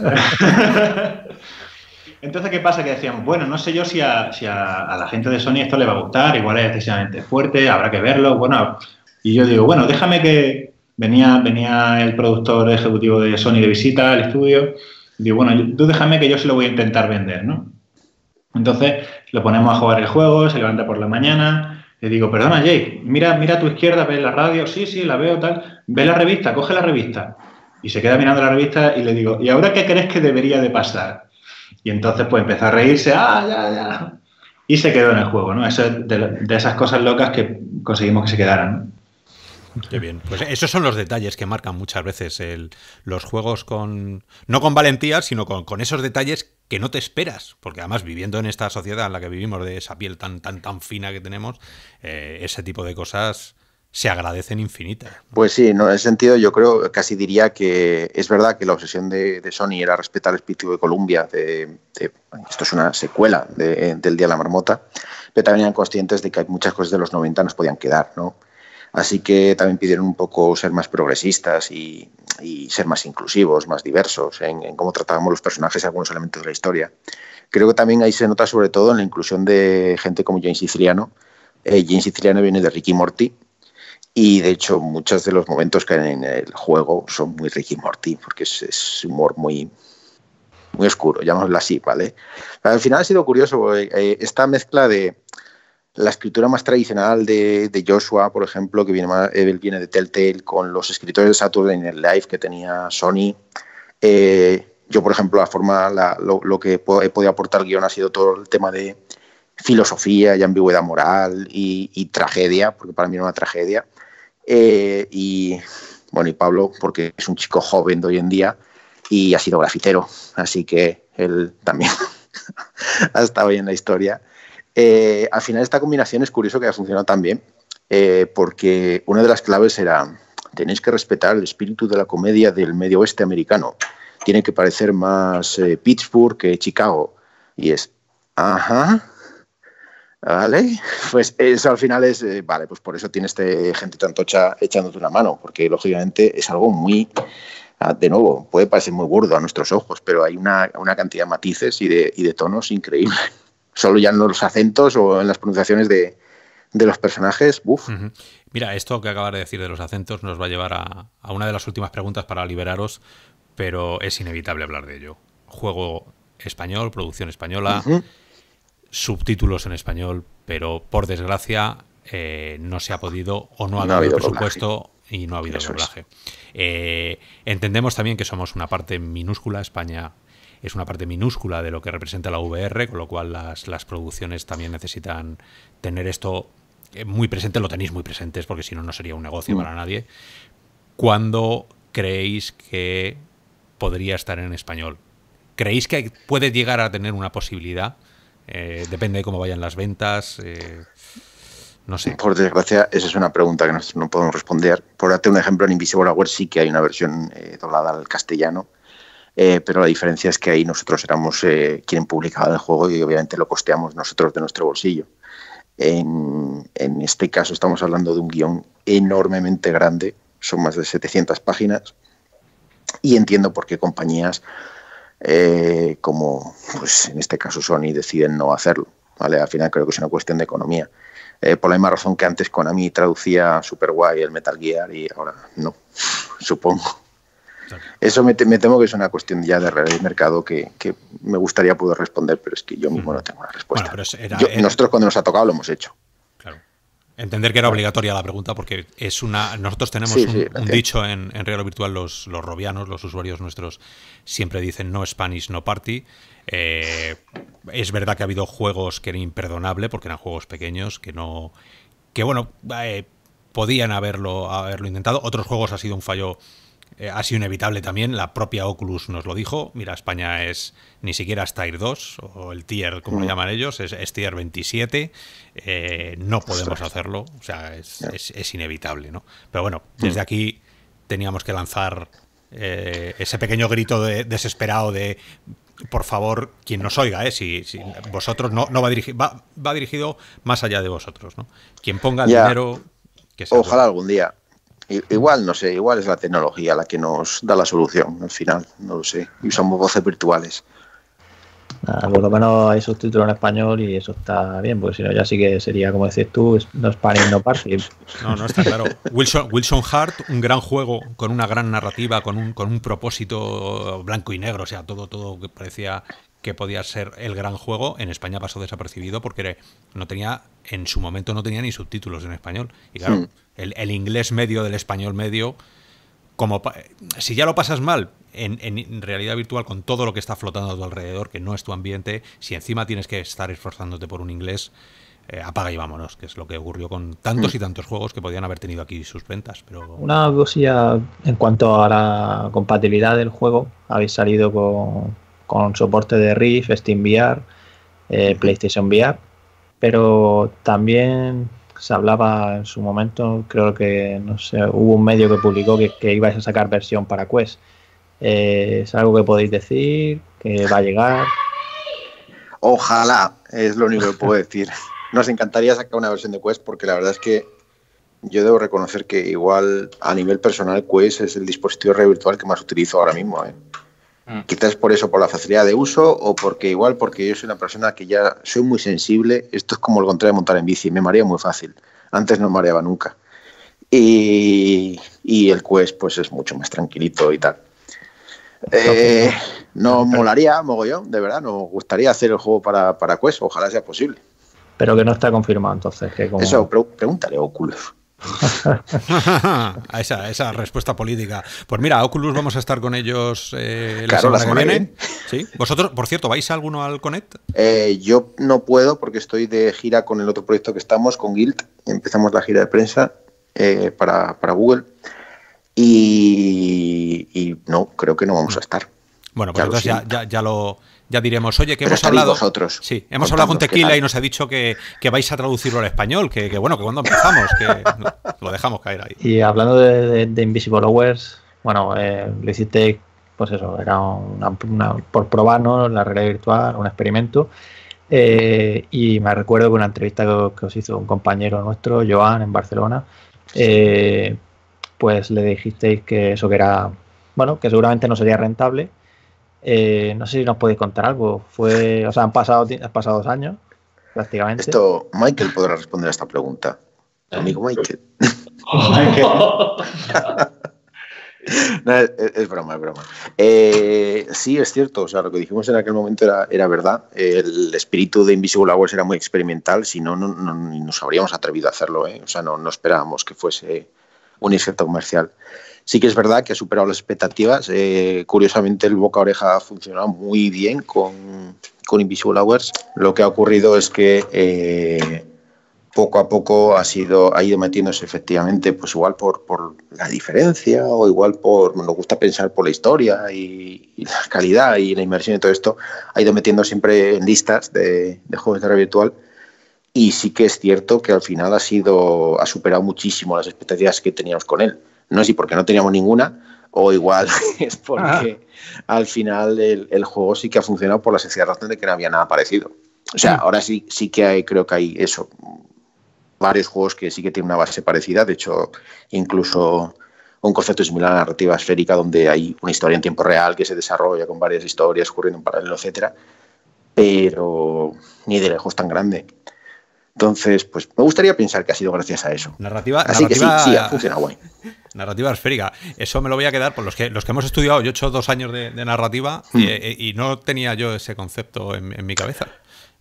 Speaker 4: Entonces, ¿qué pasa? Que decíamos, bueno, no sé yo si a la gente de Sony esto le va a gustar, igual es excesivamente fuerte, habrá que verlo. Bueno, y yo digo, bueno, déjame que... Venía el productor ejecutivo de Sony de visita al estudio. Y digo, bueno, tú déjame que yo se lo voy a intentar vender, ¿no? Entonces, lo ponemos a jugar el juego, se levanta por la mañana. Le digo, perdona, Jake, mira a tu izquierda, ¿ves la radio? Sí, la veo, tal. Ve la revista, coge la revista. Y se queda mirando la revista y le digo, ¿y ahora qué crees que debería de pasar? Y entonces, pues, empezó a reírse. Ya. Y se quedó en el juego, ¿no? Eso es de esas cosas locas que conseguimos que se quedaran, ¿no?
Speaker 1: Qué bien. Pues esos son los detalles que marcan muchas veces los juegos no con valentía, sino con esos detalles que no te esperas. Porque además, viviendo en esta sociedad en la que vivimos, de esa piel tan fina que tenemos, ese tipo de cosas se agradecen infinitas.
Speaker 6: Pues sí, no, en ese sentido yo creo, casi diría que es verdad que la obsesión de Sony era respetar el espíritu de Columbia. Esto es una secuela del Día de la Marmota, pero también eran conscientes de que hay muchas cosas de los 90 nos podían quedar, ¿no? Así que también pidieron un poco ser más progresistas y ser más inclusivos, más diversos en cómo tratábamos los personajes y algunos elementos de la historia. Creo que también ahí se nota sobre todo en la inclusión de gente como Jane Siciliano. Jane Siciliano viene de Ricky Morty y de hecho muchos de los momentos que hay en el juego son muy Ricky Morty porque es humor muy oscuro, llamémoslo así, ¿vale? Al final ha sido curioso esta mezcla de la escritura más tradicional de Joshua, por ejemplo, que viene de Telltale, con los escritores de Saturday Night Live que tenía Sony. Yo, por ejemplo, lo que he podido aportar guión ha sido todo el tema de filosofía y ambigüedad moral y tragedia, porque para mí era una tragedia. Y Pablo, porque es un chico joven de hoy en día y ha sido grafitero, así que él también ha estado ahí en la historia. Al final esta combinación es curioso que haya funcionado tan bien, porque una de las claves era: tenéis que respetar el espíritu de la comedia del medio oeste americano, tiene que parecer más Pittsburgh que Chicago, y es vale, pues eso al final es vale, pues por eso tienes gente tan tocha echándote una mano, porque lógicamente es algo muy, de nuevo, puede parecer muy burdo a nuestros ojos, pero hay una cantidad de matices y de tonos increíble. Solo ya en los acentos o en las pronunciaciones de los personajes. ¡Uf!
Speaker 1: Mira, esto que acabas de decir de los acentos nos va a llevar a una de las últimas preguntas para liberaros, pero es inevitable hablar de ello. Juego español, producción española, subtítulos en español, pero por desgracia no se ha podido o no ha dado el presupuesto y no ha habido doblaje. Entendemos también que somos una parte minúscula, España es una parte minúscula de lo que representa la VR, con lo cual las producciones también necesitan tener esto muy presente, lo tenéis muy presentes, porque si no, no sería un negocio para nadie. ¿Cuándo creéis que podría estar en español? ¿Creéis que puede llegar a tener una posibilidad? Depende de cómo vayan las ventas. No sé.
Speaker 6: Por desgracia, esa es una pregunta que nosotros no podemos responder. Por darte un ejemplo, en Invisible Hour sí que hay una versión doblada al castellano. Pero la diferencia es que ahí nosotros éramos quien publicaba el juego y obviamente lo costeamos nosotros de nuestro bolsillo. En este caso estamos hablando de un guión enormemente grande, son más de 700 páginas, y entiendo por qué compañías como pues en este caso Sony deciden no hacerlo, ¿vale? Al final creo que es una cuestión de economía. Por la misma razón que antes Konami traducía super guay el Metal Gear y ahora no, supongo. Eso me temo que es una cuestión ya de realidad del mercado que me gustaría poder responder, pero es que yo mismo no tengo una respuesta.
Speaker 1: Bueno, pero
Speaker 6: nosotros cuando nos ha tocado lo hemos hecho.
Speaker 1: Claro. Entender que era obligatoria la pregunta porque es una. Nosotros tenemos un dicho en Real o Virtual, los robianos, los usuarios nuestros, siempre dicen no Spanish, no party. Es verdad que ha habido juegos que eran imperdonables porque eran juegos pequeños que no. Que bueno, podían haberlo intentado. Otros juegos ha sido un fallo. Ha sido inevitable también, la propia Oculus nos lo dijo. Mira, España es ni siquiera es Tier 2, o el Tier, como lo llaman ellos, es Tier 27. No podemos hacerlo, o sea, es inevitable, ¿no? Pero bueno, desde aquí teníamos que lanzar ese pequeño grito desesperado de, por favor, quien nos oiga, si vosotros no va dirigido, va dirigido más allá de vosotros, ¿no? Quien ponga el dinero... Que sea
Speaker 6: ojalá algún día. Igual, no sé, igual es la tecnología la que nos da la solución al final, no lo sé, y usamos voces virtuales.
Speaker 3: Por lo menos hay subtítulos en español y eso está bien, porque si no ya sí que sería, como decís tú, no Spanish, no party.
Speaker 1: No, está claro. Wilson Heart, un gran juego con una gran narrativa, con un propósito blanco y negro, o sea, todo que parecía que podía ser el gran juego, en España pasó desapercibido porque en su momento no tenía ni subtítulos en español. Y claro, el inglés medio del español medio, si ya lo pasas mal en realidad virtual con todo lo que está flotando a tu alrededor, que no es tu ambiente, si encima tienes que estar esforzándote por un inglés, apaga y vámonos, que es lo que ocurrió con tantos y tantos juegos que podían haber tenido aquí sus ventas. Pero
Speaker 3: una cosilla en cuanto a la compatibilidad del juego, habéis salido con soporte de Rift, SteamVR, PlayStation VR, pero también se hablaba en su momento, creo que, no sé, hubo un medio que publicó que ibais a sacar versión para Quest. ¿Es algo que podéis decir? ¿Que va a llegar?
Speaker 6: Ojalá, es lo único que puedo decir. Nos encantaría sacar una versión de Quest porque la verdad es que yo debo reconocer que igual a nivel personal Quest es el dispositivo de realidad virtual que más utilizo ahora mismo. Quizás por eso, por la facilidad de uso o porque yo soy una persona que ya soy muy sensible. Esto es como el contrario de montar en bici, me marea muy fácil. Antes no mareaba nunca. Y el Quest pues es mucho más tranquilito y tal. Nos molaría mogollón, de verdad, nos gustaría hacer el juego para Quest, ojalá sea posible.
Speaker 3: Pero que no está confirmado entonces.
Speaker 6: Eso, pregúntale a Oculus.
Speaker 1: A esa respuesta política. Pues mira, a Oculus vamos a estar con ellos la semana que viene. ¿Sí? ¿Vosotros, por cierto, vais alguno al Connect?
Speaker 6: Yo no puedo porque estoy de gira con el otro proyecto que estamos, con Guild. Empezamos la gira de prensa para Google y no, creo que no vamos a estar.
Speaker 1: Bueno, pues entonces ya diremos, oye, que hemos hablado.
Speaker 6: Vosotros,
Speaker 1: sí, hemos hablado con Tequila y nos ha dicho que vais a traducirlo al español, que bueno, que cuando empezamos, que lo dejamos caer ahí.
Speaker 3: Y hablando de Invisible Hours, bueno, lo hiciste, pues eso, era por probarnos la realidad virtual, un experimento. Y me recuerdo que una entrevista que os hizo un compañero nuestro, Joan, en Barcelona, pues le dijisteis que eso que era, bueno, que seguramente no sería rentable. No sé si nos podéis contar algo. Han pasado 2 años, prácticamente.
Speaker 6: Esto, Michael podrá responder a esta pregunta. Amigo Michael. No, es broma, es broma. Sí, es cierto. O sea, lo que dijimos en aquel momento era verdad. El espíritu de Invisible Hours era muy experimental. Si no nos habríamos atrevido a hacerlo. O sea, no esperábamos que fuese un éxito comercial. Sí que es verdad que ha superado las expectativas. Curiosamente, el boca a oreja ha funcionado muy bien con Invisible Hours. Lo que ha ocurrido es que poco a poco ha ido metiéndose efectivamente, pues igual por la diferencia o igual nos gusta pensar por la historia y la calidad y la inmersión y todo esto, ha ido metiendo siempre en listas de juegos de realidad virtual. Y sí que es cierto que al final ha superado muchísimo las expectativas que teníamos con él. No sé si porque no teníamos ninguna o igual es porque al final el juego sí que ha funcionado por la sencilla razón de que no había nada parecido. O sea, ahora sí que creo que hay eso, varios juegos que sí que tienen una base parecida. De hecho, incluso un concepto similar a la narrativa esférica, donde hay una historia en tiempo real que se desarrolla con varias historias ocurriendo en paralelo, etcétera, pero ni de lejos tan grande. Entonces, pues me gustaría pensar que ha sido gracias a eso. Así que sí, ha funcionado guay.
Speaker 1: Narrativa esférica. Eso me lo voy a quedar por los que hemos estudiado. Yo he hecho 2 años de narrativa y no tenía yo ese concepto en mi cabeza.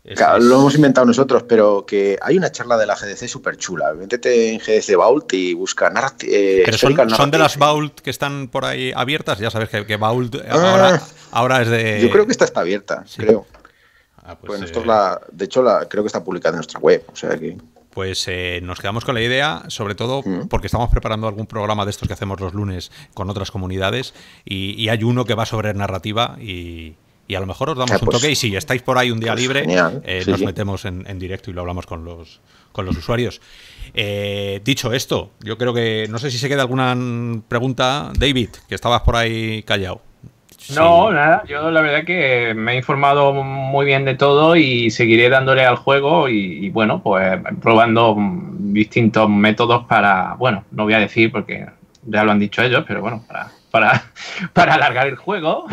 Speaker 6: Claro, lo hemos inventado nosotros, pero que hay una charla de la GDC súper chula. Métete en GDC Vault y busca
Speaker 1: pero son de las Vault que están por ahí abiertas. Ya sabes que Vault ahora es de...
Speaker 6: Yo creo que esta está abierta,
Speaker 1: sí.
Speaker 6: Creo.
Speaker 1: Pues
Speaker 6: de hecho, creo que está publicada en nuestra web. O sea que...
Speaker 1: Pues nos quedamos con la idea, sobre todo porque estamos preparando algún programa de estos que hacemos los lunes con otras comunidades y hay uno que va sobre narrativa y a lo mejor os damos un toque y si estáis por ahí un día libre, nos metemos en directo y lo hablamos con los usuarios. Dicho esto, yo creo que no sé si se queda alguna pregunta, David, que estabas por ahí callado.
Speaker 2: No, nada, yo la verdad que me he informado muy bien de todo y seguiré dándole al juego y bueno, pues probando distintos métodos para, bueno, no voy a decir porque ya lo han dicho ellos, pero bueno, para alargar el juego.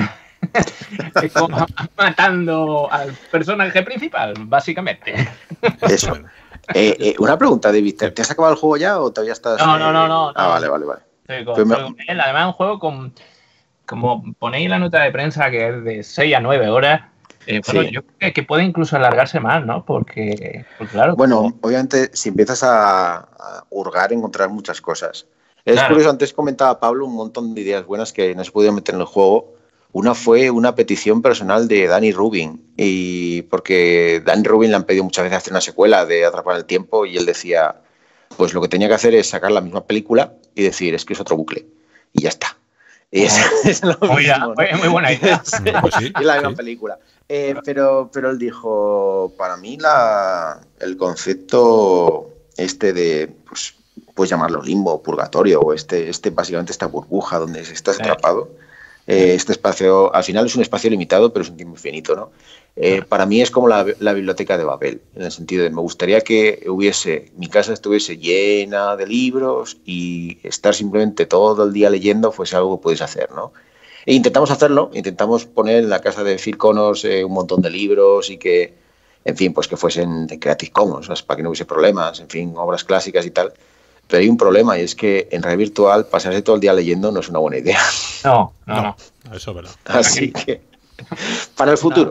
Speaker 2: Matando al personaje principal, básicamente.
Speaker 6: Eso. Una pregunta, David. ¿Te has acabado el juego ya o todavía estás...?
Speaker 2: No.
Speaker 6: Vale.
Speaker 2: Además es un juego como ponéis en la nota de prensa que es de 6 a 9 horas. Bueno, yo creo que puede incluso alargarse más, ¿no? Porque claro...
Speaker 6: Bueno, obviamente, si empiezas a hurgar, encontrar muchas cosas. Es curioso, antes comentaba Pablo un montón de ideas buenas que no se pudieron meter en el juego. Una fue una petición personal de Danny Rubin, y porque Danny Rubin le han pedido muchas veces hacer una secuela de Atrapar el Tiempo y él decía, pues lo que tenía que hacer es sacar la misma película y decir, es que es otro bucle, y ya está. Y es lo mismo, ¿no?
Speaker 2: Muy buena idea.
Speaker 1: Pues sí,
Speaker 6: es la misma película. Pero él dijo, para mí el concepto de, pues, puedes llamarlo limbo o purgatorio, o básicamente esta burbuja donde estás atrapado. Este espacio, al final es un espacio limitado, pero es un tiempo infinito, ¿no? Para mí es como la biblioteca de Babel, en el sentido de me gustaría que mi casa estuviese llena de libros y estar simplemente todo el día leyendo fuese algo que puedes hacer, ¿no? E intentamos hacerlo, intentamos poner en la casa de Phil Connors un montón de libros y que, en fin, pues que fuesen de Creative Commons, para que no hubiese problemas, en fin, obras clásicas y tal. Pero hay un problema y es que en realidad virtual pasarse todo el día leyendo no es una buena idea.
Speaker 2: No.
Speaker 1: Eso es verdad.
Speaker 6: Así que, para el futuro.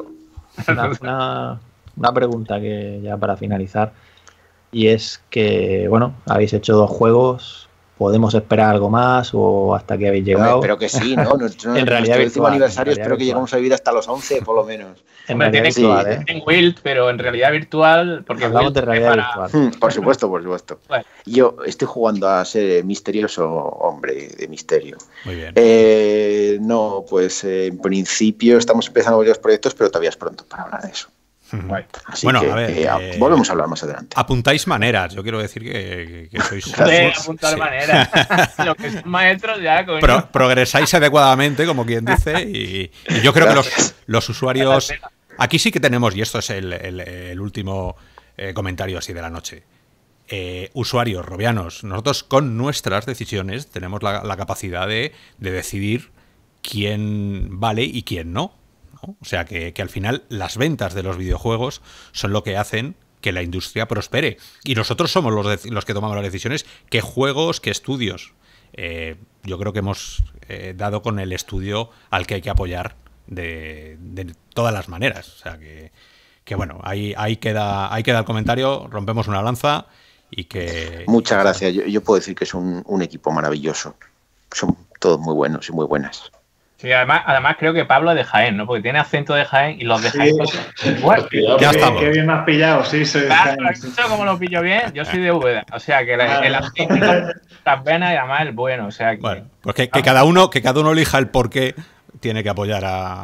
Speaker 3: Una pregunta que ya para finalizar, y es que, bueno, habéis hecho 2 juegos, ¿podemos esperar algo más o hasta que habéis llegado?
Speaker 6: Pero que sí, ¿no?
Speaker 3: En realidad
Speaker 6: el último aniversario espero que
Speaker 3: virtual.
Speaker 6: lleguemos a vivir hasta los 11, por lo menos.
Speaker 3: En realidad virtual,
Speaker 2: En Wild, pero en realidad virtual, porque
Speaker 3: hablamos de realidad virtual.
Speaker 6: Por supuesto.
Speaker 2: Bueno.
Speaker 6: Yo estoy jugando a ser misterioso hombre de misterio.
Speaker 1: Muy bien.
Speaker 6: No, pues en principio estamos empezando varios proyectos, pero todavía es pronto para hablar de eso. Así
Speaker 1: bueno,
Speaker 6: que
Speaker 1: a ver,
Speaker 6: volvemos a hablar más adelante.
Speaker 1: Apuntáis maneras, yo quiero decir que sois...
Speaker 2: apuntar maneras. Los que son maestros ya...
Speaker 1: progresáis adecuadamente, como quien dice, y yo creo que los usuarios... Aquí sí que tenemos, y esto es el último comentario así de la noche, usuarios robianos, nosotros con nuestras decisiones tenemos la capacidad de decidir quién vale y quién no. O sea que al final las ventas de los videojuegos son lo que hacen que la industria prospere. Y nosotros somos los que tomamos las decisiones, qué juegos, qué estudios. Yo creo que hemos dado con el estudio al que hay que apoyar de todas las maneras. O sea que bueno, ahí queda el comentario, rompemos una lanza y que...
Speaker 6: Muchas gracias. Yo puedo decir que es un equipo maravilloso. Son todos muy buenos y muy buenas.
Speaker 2: Sí, además creo que Pablo es de Jaén, ¿no? Porque tiene acento de Jaén y los de Jaén...
Speaker 4: Bueno,
Speaker 1: ya estamos.
Speaker 4: Qué bien me has pillado, sí, soy de
Speaker 2: Jaén.
Speaker 4: Jaén.
Speaker 2: ¿Cómo lo pillo bien? Yo soy de Úbeda. O sea, que el acento las venas y además el bueno. O sea, que...
Speaker 1: Bueno, pues que cada uno elija el por qué tiene que apoyar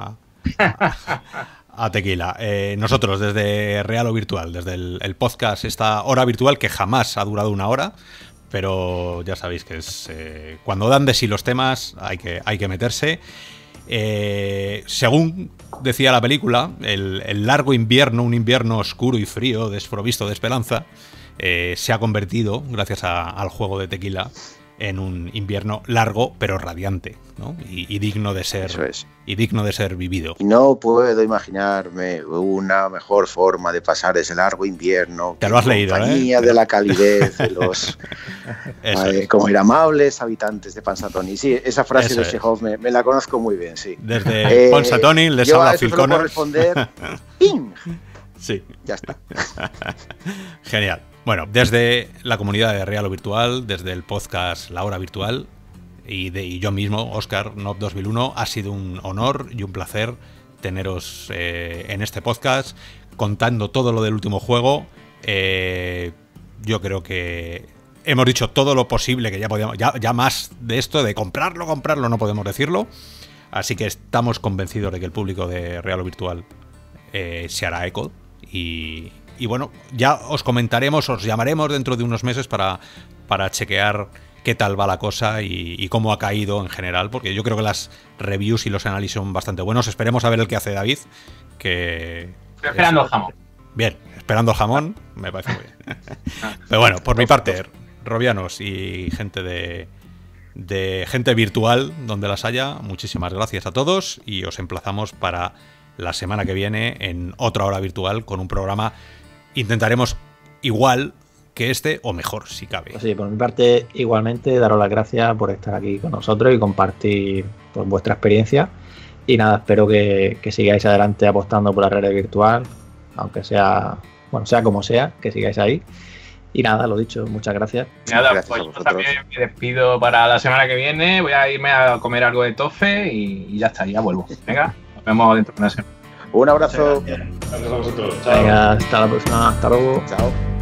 Speaker 1: a Tequila. Nosotros, desde Real o Virtual, desde el podcast, esta hora virtual que jamás ha durado 1 hora, pero ya sabéis que es cuando dan de sí los temas hay que meterse. Según decía la película, el largo invierno, un invierno oscuro y frío, desprovisto de esperanza, se ha convertido, gracias al juego de Tequila, en un invierno largo pero radiante, ¿no? y digno de ser y digno de ser vivido.
Speaker 6: Y no puedo imaginarme una mejor forma de pasar ese largo invierno.
Speaker 1: Te lo has leído,
Speaker 6: compañía de la calidez de los como ir amables habitantes de Punxsutawney. Sí, esa frase de Chekhov me la conozco muy bien, sí.
Speaker 1: Desde Punxsutawney les habla Phil Connors.
Speaker 6: Yo a eso suelo corresponder ¡ping!
Speaker 1: Sí.
Speaker 6: Ya está.
Speaker 1: Genial. Bueno, desde la comunidad de Real o Virtual, desde el podcast La Hora Virtual y yo mismo, Óscar Nob 2001, ha sido un honor y un placer teneros en este podcast contando todo lo del último juego. Yo creo que hemos dicho todo lo posible, que ya podíamos, ya más de esto, de comprarlo, no podemos decirlo. Así que estamos convencidos de que el público de Real o Virtual se hará eco. Y bueno, ya os comentaremos, os llamaremos dentro de unos meses para chequear qué tal va la cosa y cómo ha caído en general, porque yo creo que las reviews y los análisis son bastante buenos. Esperemos a ver el que hace David, que...
Speaker 2: Estoy esperando el jamón.
Speaker 1: Bien, esperando el jamón, me parece muy bien. Pero bueno, por mi parte, robianos y gente de gente virtual, donde las haya, muchísimas gracias a todos y os emplazamos para la semana que viene en otra hora virtual con un programa. Intentaremos igual que este o mejor, si cabe.
Speaker 3: Pues sí, por mi parte, igualmente, daros las gracias por estar aquí con nosotros y compartir pues, vuestra experiencia. Y nada, espero que sigáis adelante apostando por la realidad virtual, aunque sea, bueno, sea como sea, que sigáis ahí. Y nada, lo dicho, muchas gracias.
Speaker 2: Nada,
Speaker 6: Gracias
Speaker 2: pues
Speaker 6: a
Speaker 2: yo
Speaker 6: vosotros.
Speaker 2: también me despido para la semana que viene. Voy a irme a comer algo de tofe y ya está, ya vuelvo. Venga, nos vemos dentro de una semana.
Speaker 6: Un abrazo.
Speaker 4: Gracias.
Speaker 5: Gracias a vosotros. Chao.
Speaker 3: Venga, hasta la próxima, hasta luego.
Speaker 6: Chao.